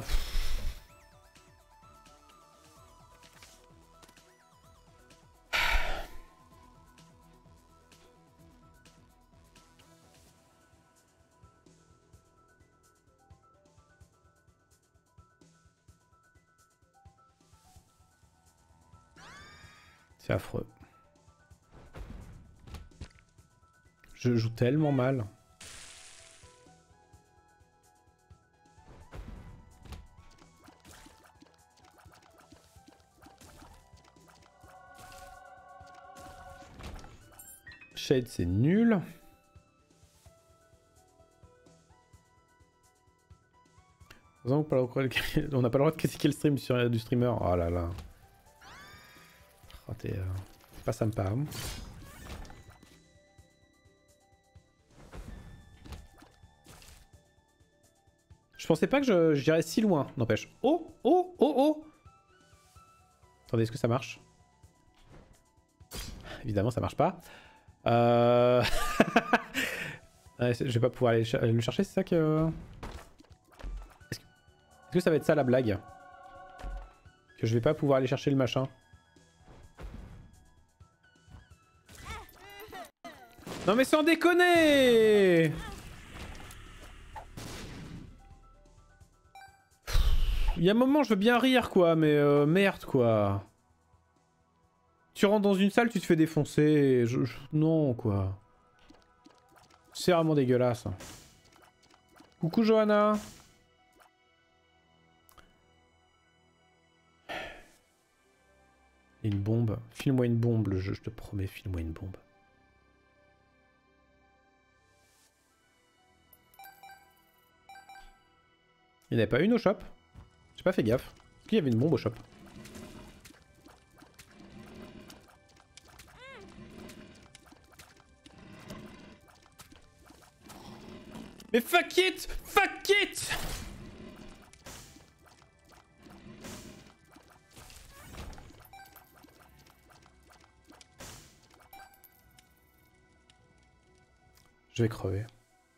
C'est affreux. Je joue tellement mal. Shade c'est nul. On n'a pas le droit de critiquer le stream sur, du streamer. Oh là là. Oh, t'es euh, pas sympa. Hein. Je pensais pas que je j'irais si loin, n'empêche. Oh, oh, oh, oh. Attendez, est-ce que ça marche? Évidemment, ça marche pas. Euh... ouais, je vais pas pouvoir aller le chercher, c'est ça que... Est-ce que... Est-ce que ça va être ça la blague? Que je vais pas pouvoir aller chercher le machin? Non mais sans déconner! Il y a un moment, je veux bien rire, quoi, mais euh, merde, quoi. Tu rentres dans une salle, tu te fais défoncer. Je, je... Non, quoi. C'est vraiment dégueulasse. Coucou, Johanna. Une bombe. File-moi une bombe, le jeu, je te promets, file-moi une bombe. Il n'y en avait pas une au shop? J'ai pas fait gaffe. Est-ce qu'il y avait une bombe au shop? Mais fuck it! Fuck it! Je vais crever.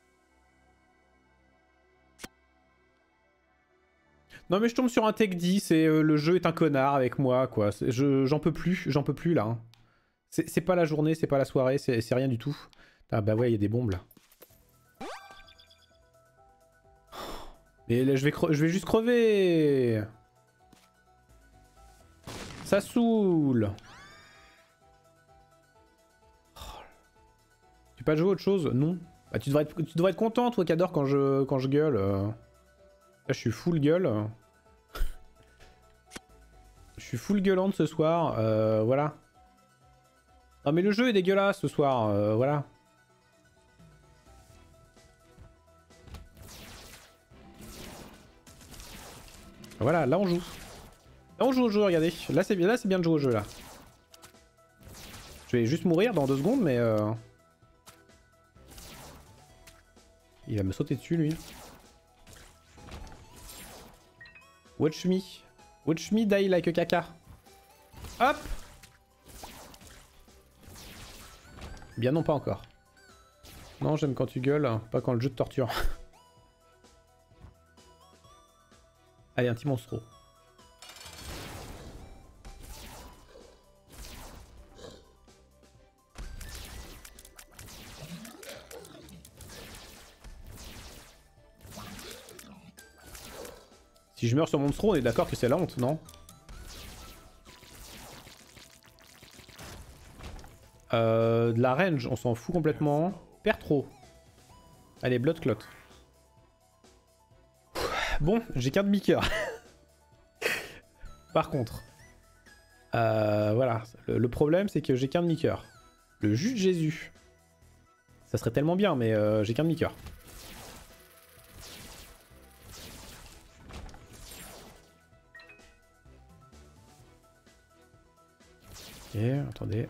Non mais je tombe sur un tech dix et euh, le jeu est un connard avec moi, quoi. J'en peux plus, j'en peux plus là. Hein. C'est pas la journée, c'est pas la soirée, c'est rien du tout. Ah bah ouais, il y a des bombes là. Mais là, je vais, je vais juste crever. Ça saoule. Oh. Tu peux pas jouer autre chose? Non. Bah tu devrais être, tu devrais être content, toi qui adore quand je, quand je gueule. Là je suis full gueule. Je suis full gueulante ce soir, euh, voilà. Non mais le jeu est dégueulasse ce soir, euh, voilà. Voilà, là on joue. Là on joue au jeu, regardez. Là c'est bien, là c'est bien de jouer au jeu là. Je vais juste mourir dans deux secondes, mais euh... il va me sauter dessus lui. Watch me. Watch me die like a caca. Hop. Bien non, pas encore. Non, j'aime quand tu gueules, pas quand le jeu te torture. Allez, un petit monstro. Si je meurs sur monstro, on est d'accord que c'est la honte, non? Euh, de la range, on s'en fout complètement. Perd trop. Allez, blood clot. Bon, j'ai qu'un demi-cœur. Par contre, euh, voilà. Le, le problème, c'est que j'ai qu'un demi-cœur. Le jus de Jésus. Ça serait tellement bien, mais euh, j'ai qu'un demi-cœur. Ok, attendez.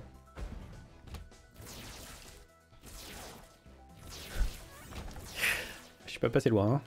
Je suis pas passé loin. Hein.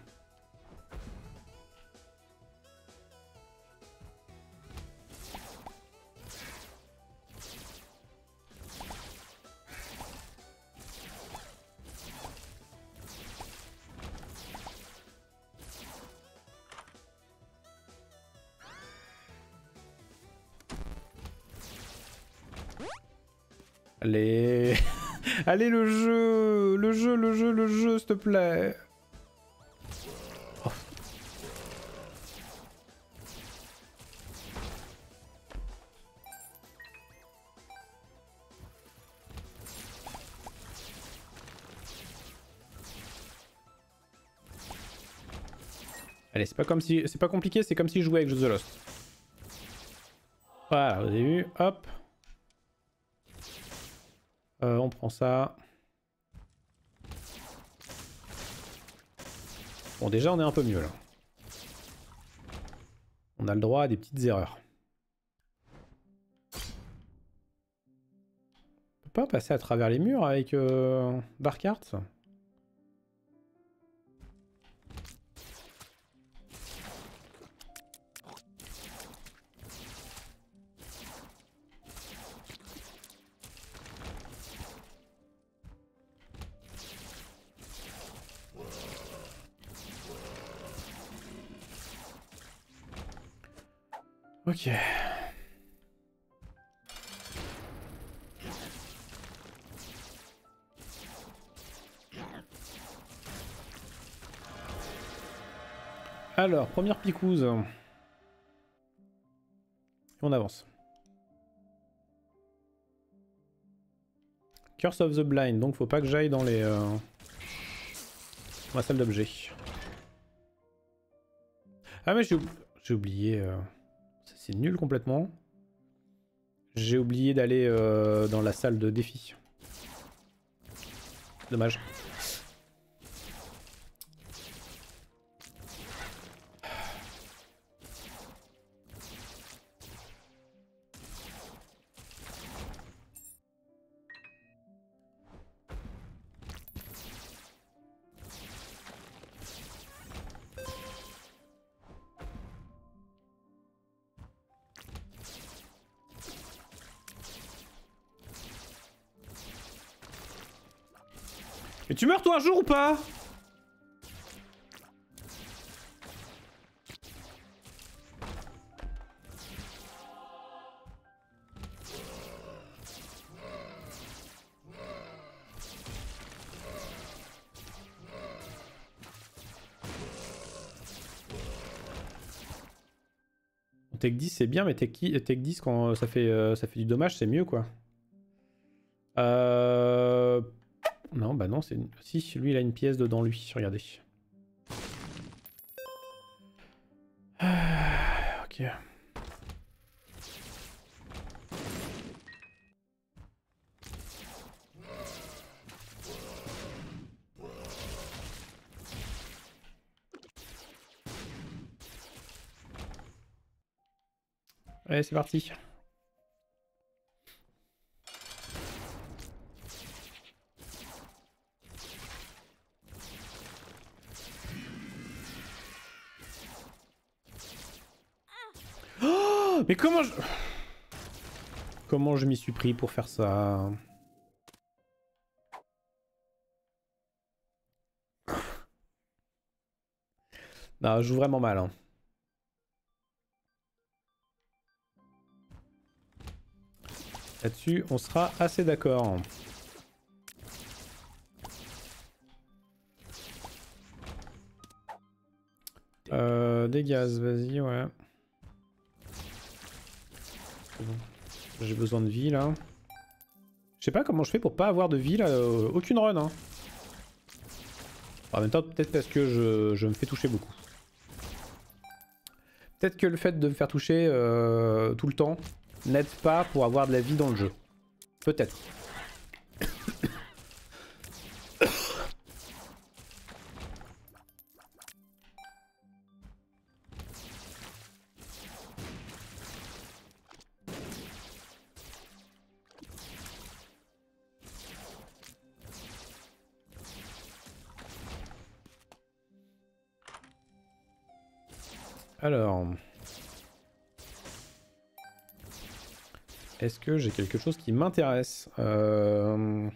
Allez. Allez le jeu. Le jeu, le jeu, le jeu, s'il te plaît. Oh. Allez, c'est pas comme si... C'est pas compliqué, c'est comme si je jouais avec The Lost. Voilà, vous avez vu, hop. Euh, on prend ça. Bon, déjà, on est un peu mieux, là. On a le droit à des petites erreurs. On peut pas passer à travers les murs avec euh, Dark Arts? Ok. Alors, première picouse. On avance. Curse of the Blind, donc faut pas que j'aille dans les... Euh... dans la salle d'objets. Ah mais j'ai oubli... oublié... Euh... C'est nul complètement. J'ai oublié d'aller euh, dans la salle de défi. Dommage. Mais tu meurs toi un jour ou pas? Tech dix c'est bien, mais Tech, Tech dix quand ça fait, euh, ça fait du dommage c'est mieux quoi. Euh... Non bah non c'est... Si lui il a une pièce dedans lui, regardez. Ah, ok. Allez c'est parti. Oh, mais comment je... Comment je m'y suis pris pour faire ça? Non, je joue vraiment mal. Hein. Là-dessus, on sera assez d'accord. Euh, des gaz, vas-y, ouais. Bon. J'ai besoin de vie, là. Je sais pas comment je fais pour pas avoir de vie, là. Euh, aucune run, hein. En même temps, peut-être parce que je, je me fais toucher beaucoup. Peut-être que le fait de me faire toucher euh, tout le temps n'aide pas pour avoir de la vie dans le jeu. Peut-être. Alors... Est-ce que j'ai quelque chose qui m'intéresse? euh...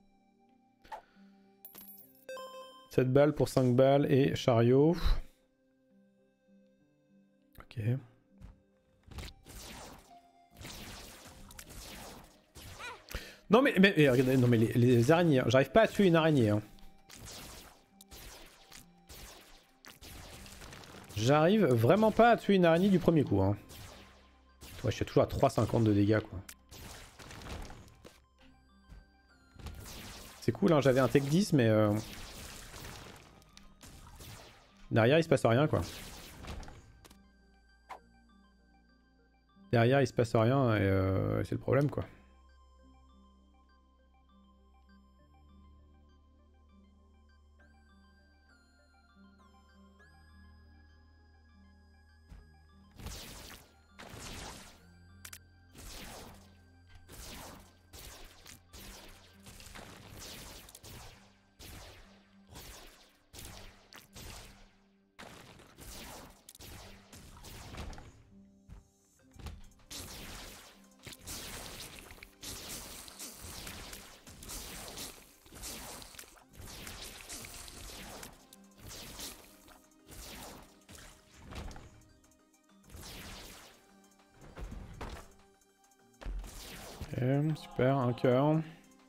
sept balles pour cinq balles et chariot. Ok. Non mais, mais, mais regardez, non mais les, les araignées, j'arrive pas à tuer une araignée. Hein. J'arrive vraiment pas à tuer une araignée du premier coup. Hein. Ouais, je suis toujours à trois virgule cinquante de dégâts quoi. C'est cool, hein, j'avais un tech dix mais... Euh... Derrière il se passe rien quoi. Derrière il se passe rien et, euh, et c'est le problème quoi. Ok, super, un cœur.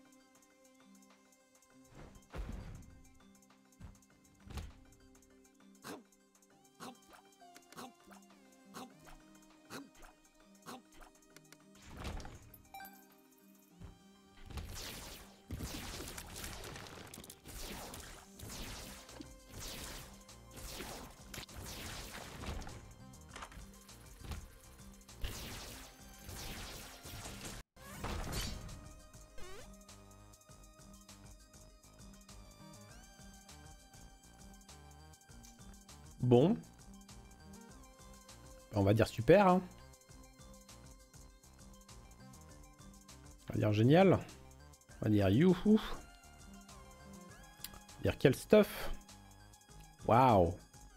Bon. On va dire super. Hein. On va dire génial. On va dire youhou. On va dire quel stuff. Waouh.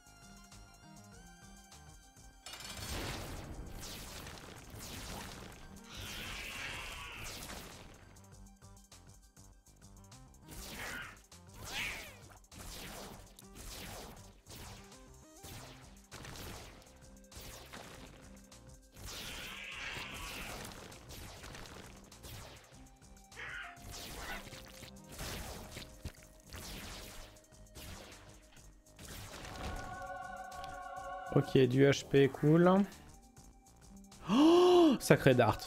Ok, du H P, cool. Oh, sacré dart.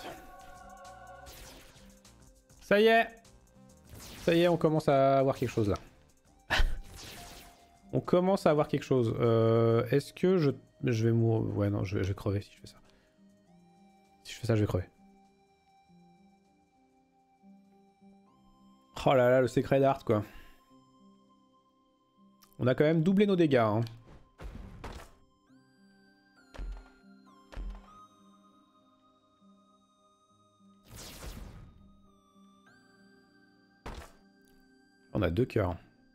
Ça y est. Ça y est, on commence à avoir quelque chose là. On commence à avoir quelque chose. Euh, Est-ce que je... Je vais mourir... Ouais, non, je vais, je vais crever si je fais ça. Si je fais ça, je vais crever. Oh là là, le secret d'art, quoi. On a quand même doublé nos dégâts, hein. On a deux cœurs.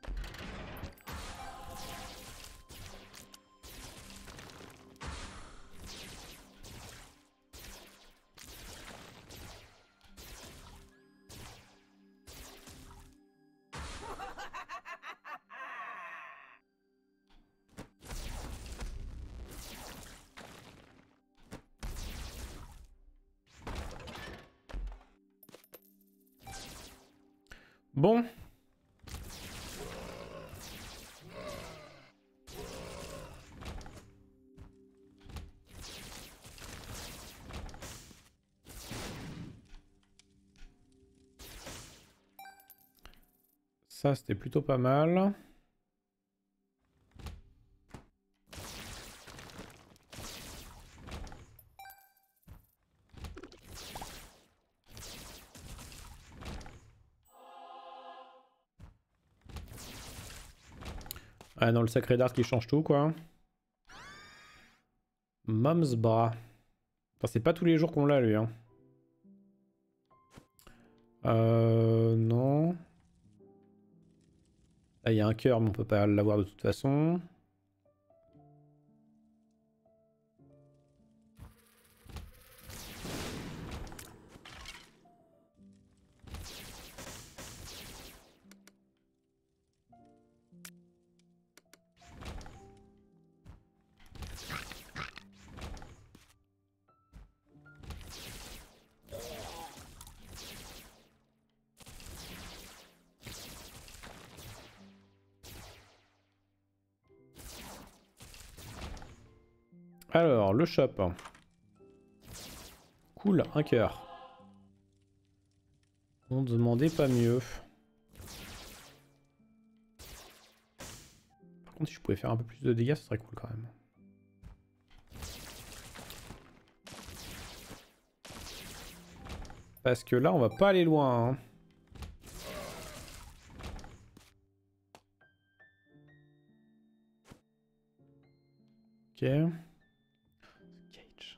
Bon. Ça, c'était plutôt pas mal. Ah non, le sacré d'art qui change tout, quoi. Mom's bras. Enfin, c'est pas tous les jours qu'on l'a, lui, hein. Euh... Non. Là, il y a un cœur, mais on peut pas l'avoir de toute façon. Alors, le shop. Cool, un cœur. On demandait pas mieux. Par contre, si je pouvais faire un peu plus de dégâts, ce serait cool quand même. Parce que là, on va pas aller loin. Hein. Ok. Cage.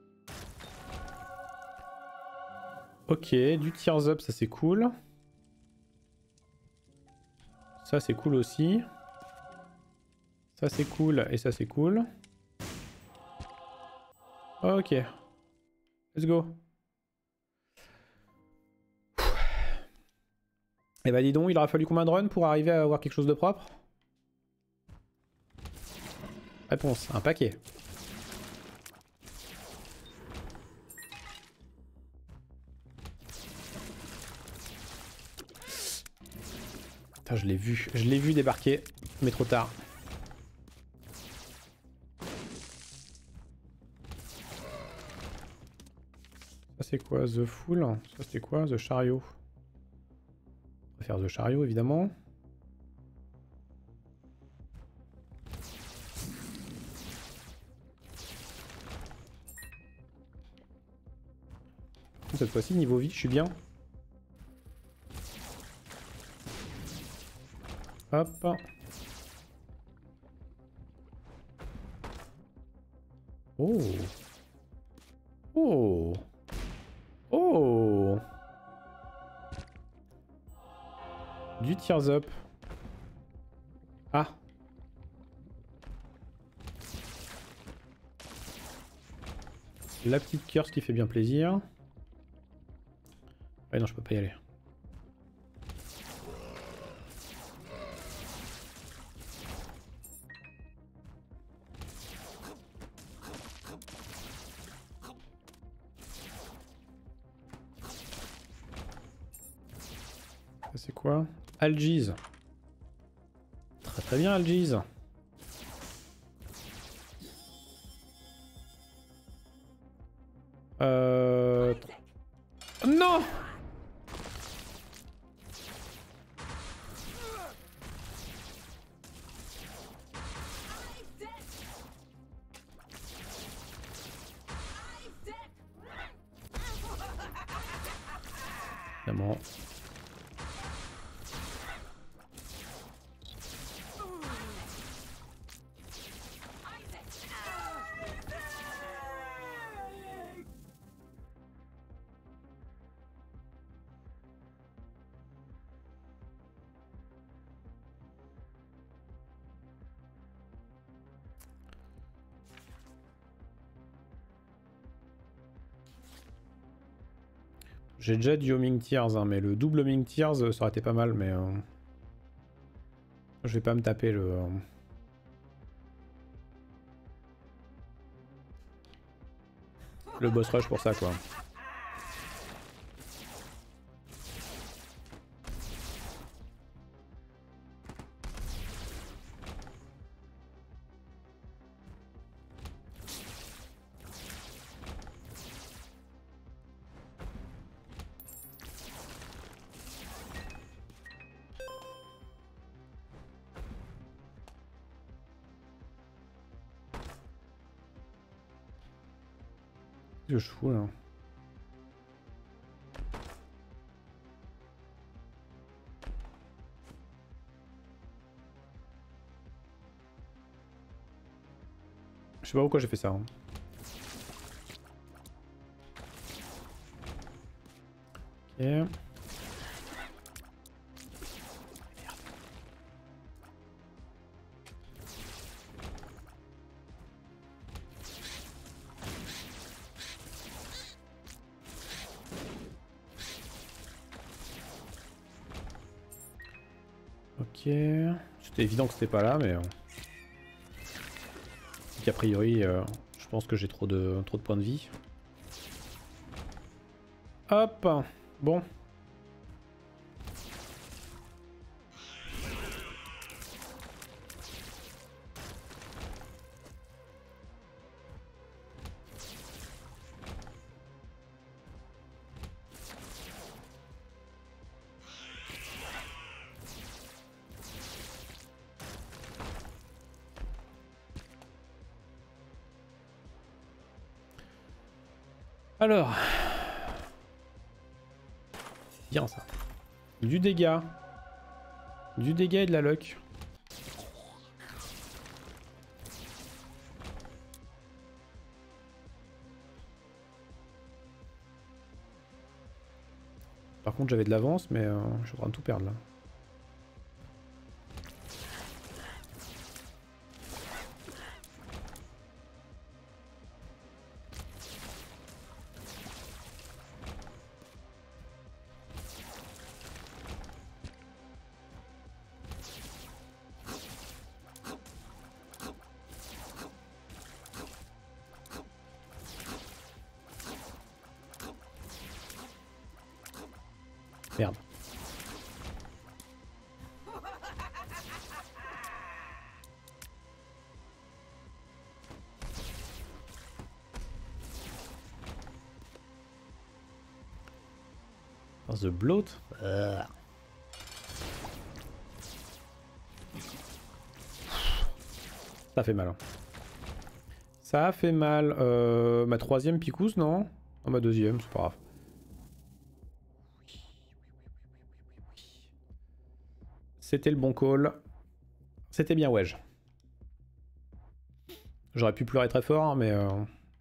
Ok, du tears up, ça c'est cool. Ça c'est cool aussi. Ça c'est cool et ça c'est cool. Ok. Let's go. Et bah dis donc, il aura fallu combien de runs pour arriver à avoir quelque chose de propre? Réponse, un paquet. Putain, je l'ai vu, je l'ai vu débarquer, mais trop tard. Ça c'est quoi? The Fool? Ça c'était quoi? The Chariot? On va faire The Chariot évidemment. Cette fois-ci, niveau vie, je suis bien. Hop. Oh. Oh. Oh. Du Tears Up. Ah. La petite curse qui fait bien plaisir. Ouais, non, je peux pas y aller. Ça c'est quoi? Algiz. Très très bien Algiz. Euh... Non! Évidemment. J'ai déjà du Homing Tears, hein, mais le double Homing Tears, ça aurait été pas mal, mais... Euh... Je vais pas me taper le... Euh... le boss rush pour ça, quoi. Qu'est-ce que je fous, là? Je sais pas pourquoi j'ai fait ça. Hein. Ok. Ok. C'était évident que c'était pas là, mais... A priori, euh, je pense que j'ai trop de, trop de points de vie. Hop. Bon. Alors. C'est bien ça. Du dégât. Du dégât et de la luck. Par contre j'avais de l'avance mais euh, je suis en train de tout perdre là. Merde. Oh, the bloat. Euh. Ça fait mal. Hein. Ça a fait mal. Euh, ma troisième picouse, non? Oh, ma deuxième, c'est pas grave. C'était le bon call. C'était bien wedge. J'aurais pu pleurer très fort, hein, mais... Euh...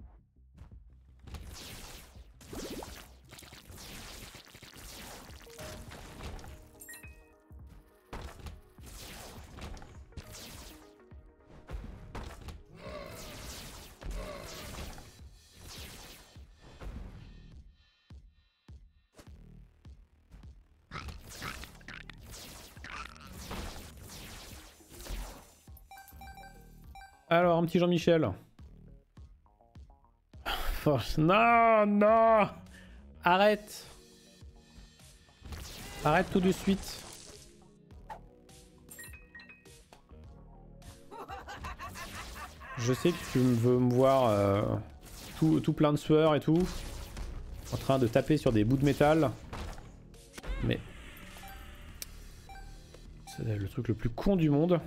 Alors, un petit Jean-Michel. Non, non. Arrête. Arrête tout de suite. Je sais que tu veux me voir euh, tout, tout plein de sueur et tout. En train de taper sur des bouts de métal. Mais... c'est le truc le plus con du monde.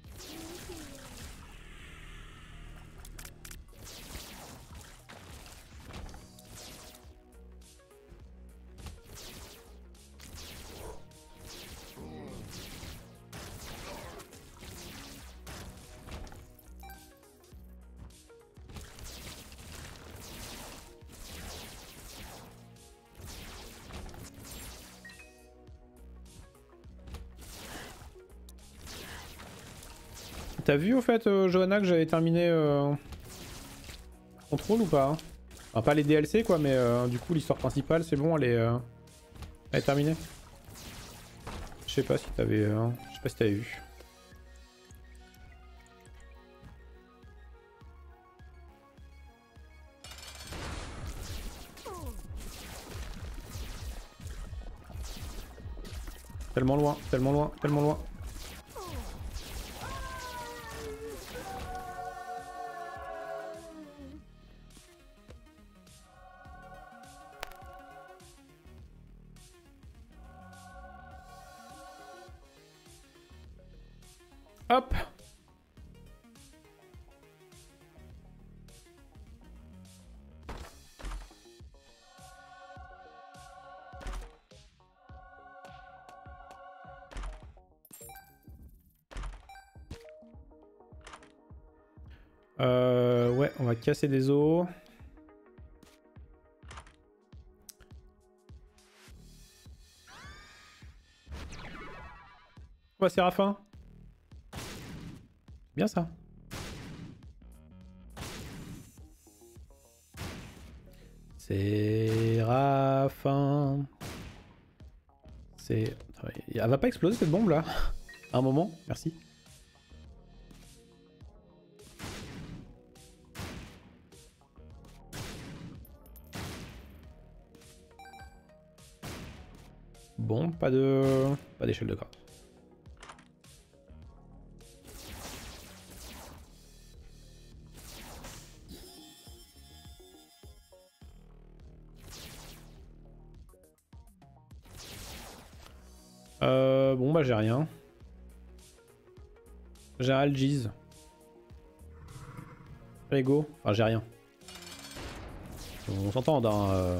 T'as vu au fait, euh, Johanna, que j'avais terminé euh... Control ou pas hein. Enfin, pas les D L C quoi, mais euh, du coup l'histoire principale c'est bon, elle est, euh... elle est terminée. Je sais pas si t'avais, euh... je sais pas si t'avais vu. Tellement loin, tellement loin, tellement loin. Hop. Euh, ouais, on va casser des os. Ouais, Séraphin. Bien ça. Séraphin. C'est... Elle va pas exploser cette bombe là? À un moment, merci. Bon, pas de... pas d'échelle de grade. Euh, bon bah j'ai rien. J'ai un Algiz. Ego. Enfin j'ai rien. On s'entend hein, euh...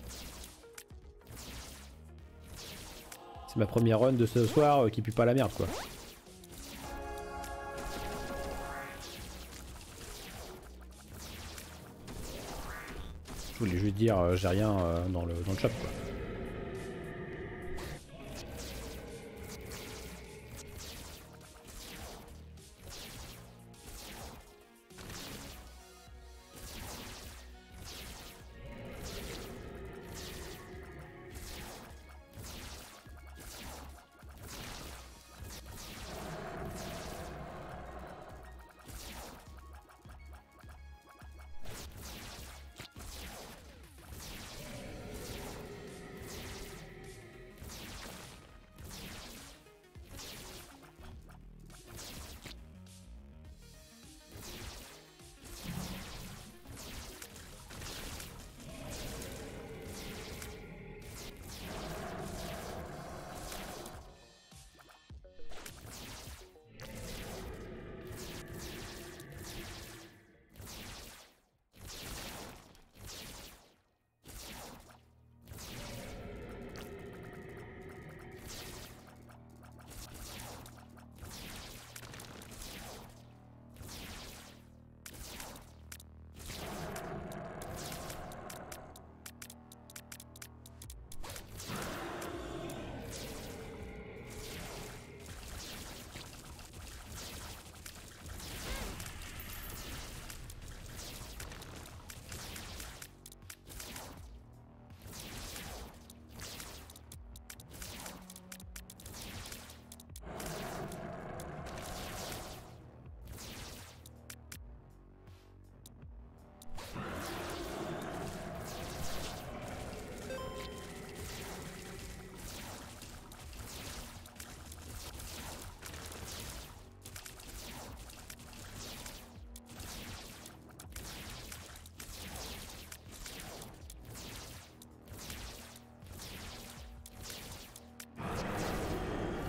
c'est ma première run de ce soir euh, qui pue pas la merde quoi. Je voulais juste dire euh, j'ai rien euh, dans, le, dans le shop quoi.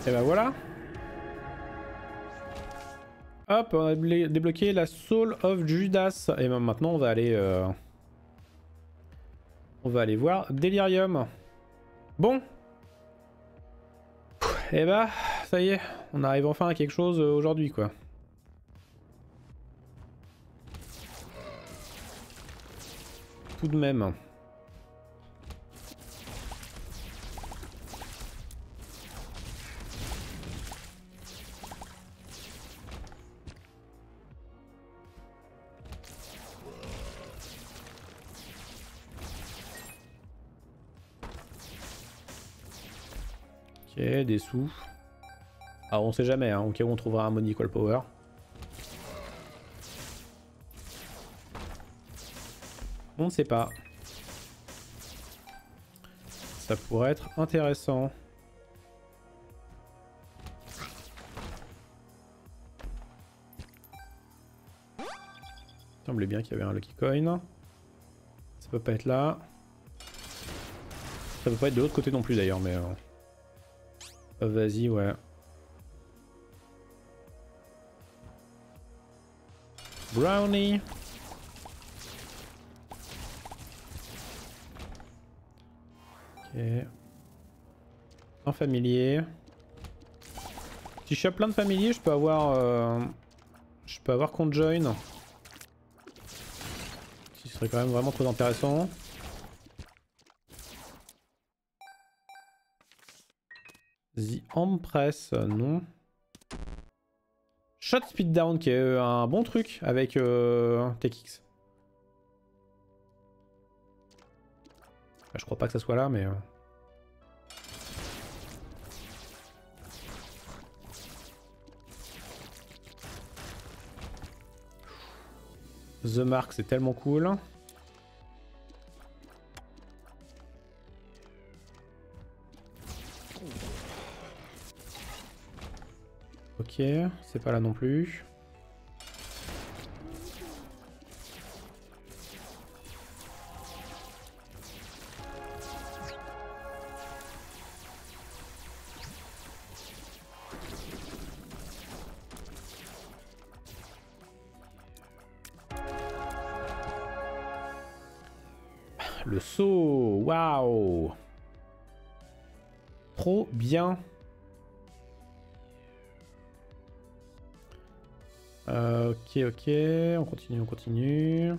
Et bah voilà. Hop, on a débloqué la Soul of Judas. Et ben maintenant on va aller... Euh... On va aller voir Delirium. Bon. Et bah, ça y est, on arrive enfin à quelque chose aujourd'hui quoi. Tout de même. Ok, des sous. Alors on sait jamais, hein, au cas où on trouvera un Mod Equal Power. On ne sait pas. Ça pourrait être intéressant. Il semblait bien qu'il y avait un Lucky Coin. Ça peut pas être là. Ça peut pas être de l'autre côté non plus d'ailleurs, mais... Euh... Euh, vas-y, ouais. Brownie. Ok. Un familier. Si je chope plein de familiers, je peux avoir... Euh... Je peux avoir Conjoin. Ce serait quand même vraiment trop intéressant. The Empress, non. Shot Speed Down, qui est euh, un bon truc avec euh, T X. Bah, je crois pas que ça soit là, mais... Euh... The Mark, c'est tellement cool. Ok, c'est pas là non plus. Le saut, waouh! Trop bien. Euh, ok, ok, on continue, on continue.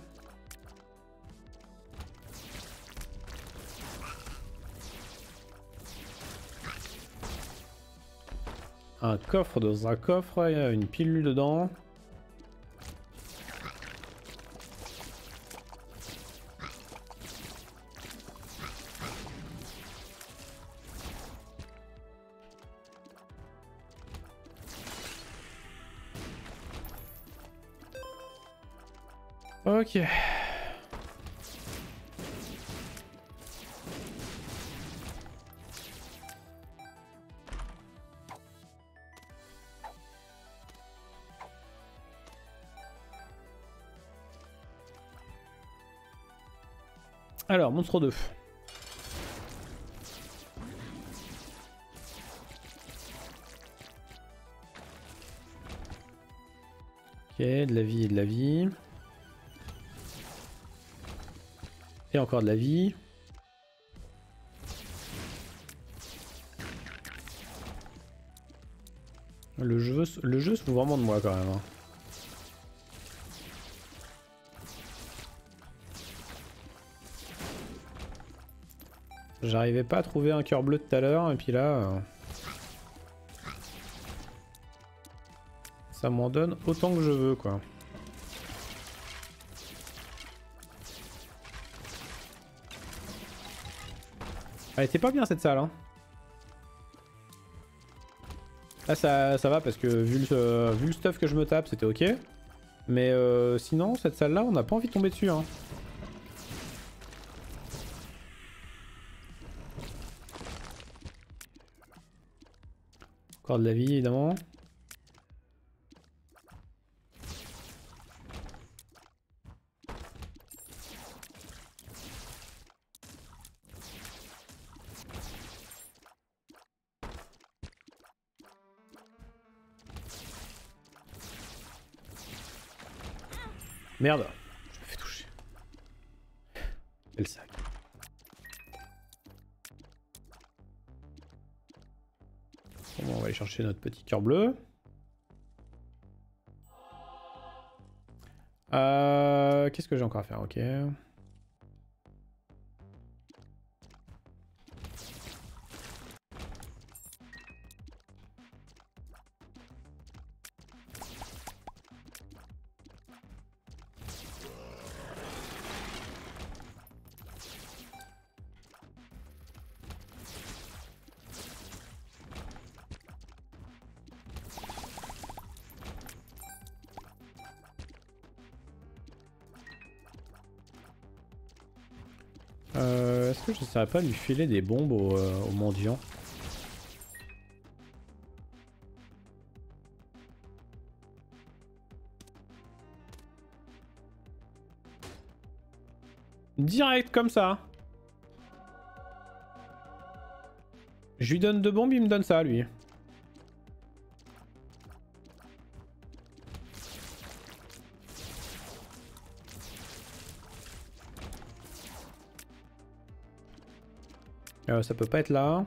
Un coffre dans un coffre, il y a une pilule dedans. Ok. Alors, monstre deux. Ok, de la vie et de la vie. Et encore de la vie. Le jeu, le jeu se fout vraiment de moi quand même. Hein. J'arrivais pas à trouver un cœur bleu tout à l'heure et puis là... Euh... Ça m'en donne autant que je veux quoi. Elle était pas bien cette salle hein. Là ça, ça va parce que vu le, euh, vu le stuff que je me tape c'était ok. Mais euh, sinon cette salle là on n'a pas envie de tomber dessus hein. Encore de la vie évidemment. Merde, je me fais toucher. Quel sac. Bon, on va aller chercher notre petit cœur bleu. Euh, Qu'est-ce que j'ai encore à faire? Ok. Euh, Est-ce que je ne saurais pas lui filer des bombes au, euh, au mendiant? Direct comme ça. Je lui donne deux bombes, il me donne ça lui. Euh, ça peut pas être là.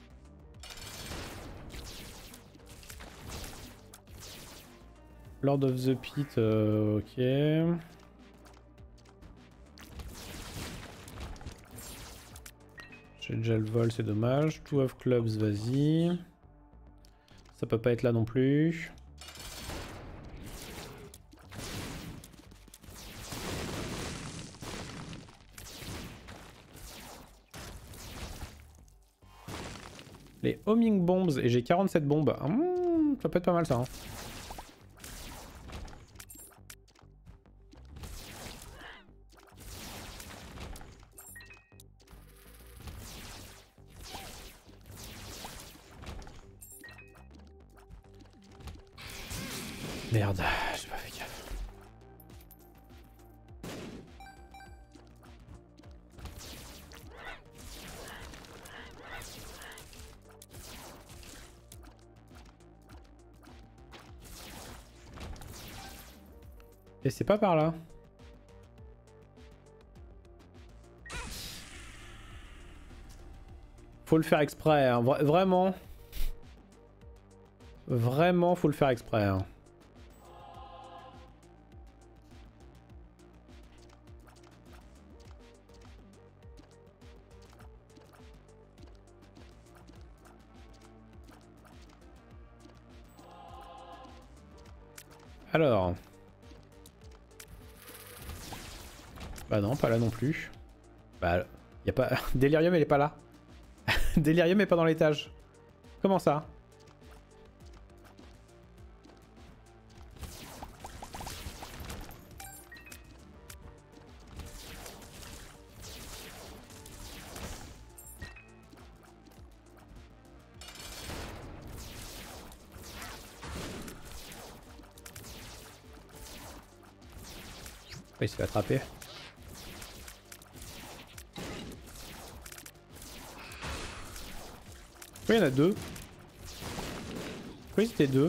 Lord of the Pit, euh, ok. J'ai déjà le vol, c'est dommage. Two of Clubs, vas-y. Ça peut pas être là non plus. Les homing bombs, et j'ai quarante-sept bombes. Mmh, ça peut être pas mal ça. Hein. Merde, j'ai pas fait gaffe. Et c'est pas par là. Faut le faire exprès, hein. Vra vraiment. Vraiment, faut le faire exprès. Hein. Alors. Bah non, pas là non plus. Bah, y a pas... Delirium, elle est pas là. Delirium est pas dans l'étage. Comment ça? Oh, il s'est fait attraper. Oui, il y en a deux. Oui, c'était deux.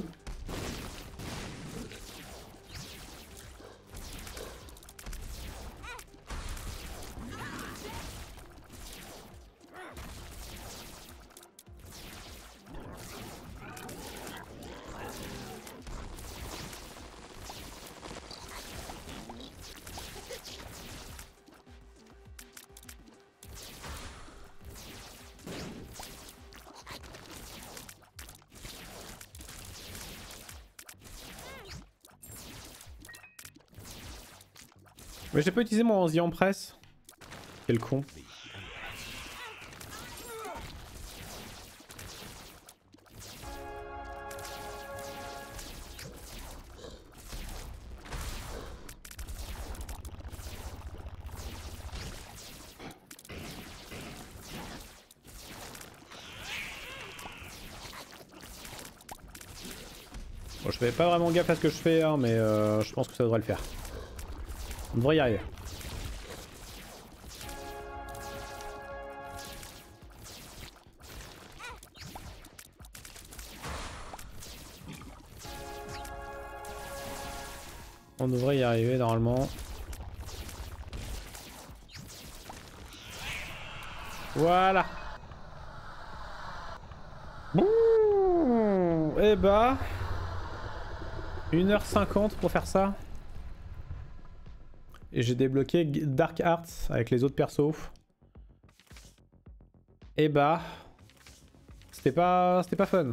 Mais j'ai pas utilisé mon Anzi en presse. Quel con. Bon, je fais pas vraiment gaffe à ce que je fais, hein, mais euh, je pense que ça devrait le faire. On devrait y arriver. On devrait y arriver normalement. Voilà. Bon, et bah... une heure cinquante pour faire ça. Et j'ai débloqué Dark Arts avec les autres persos. Et bah... C'était pas... C'était pas fun.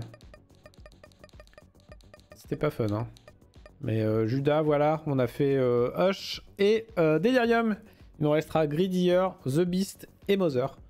C'était pas fun, hein. Mais euh, Judas, voilà, on a fait euh, Hush et euh, Delirium. Il nous restera Greedier, The Beast et Mother.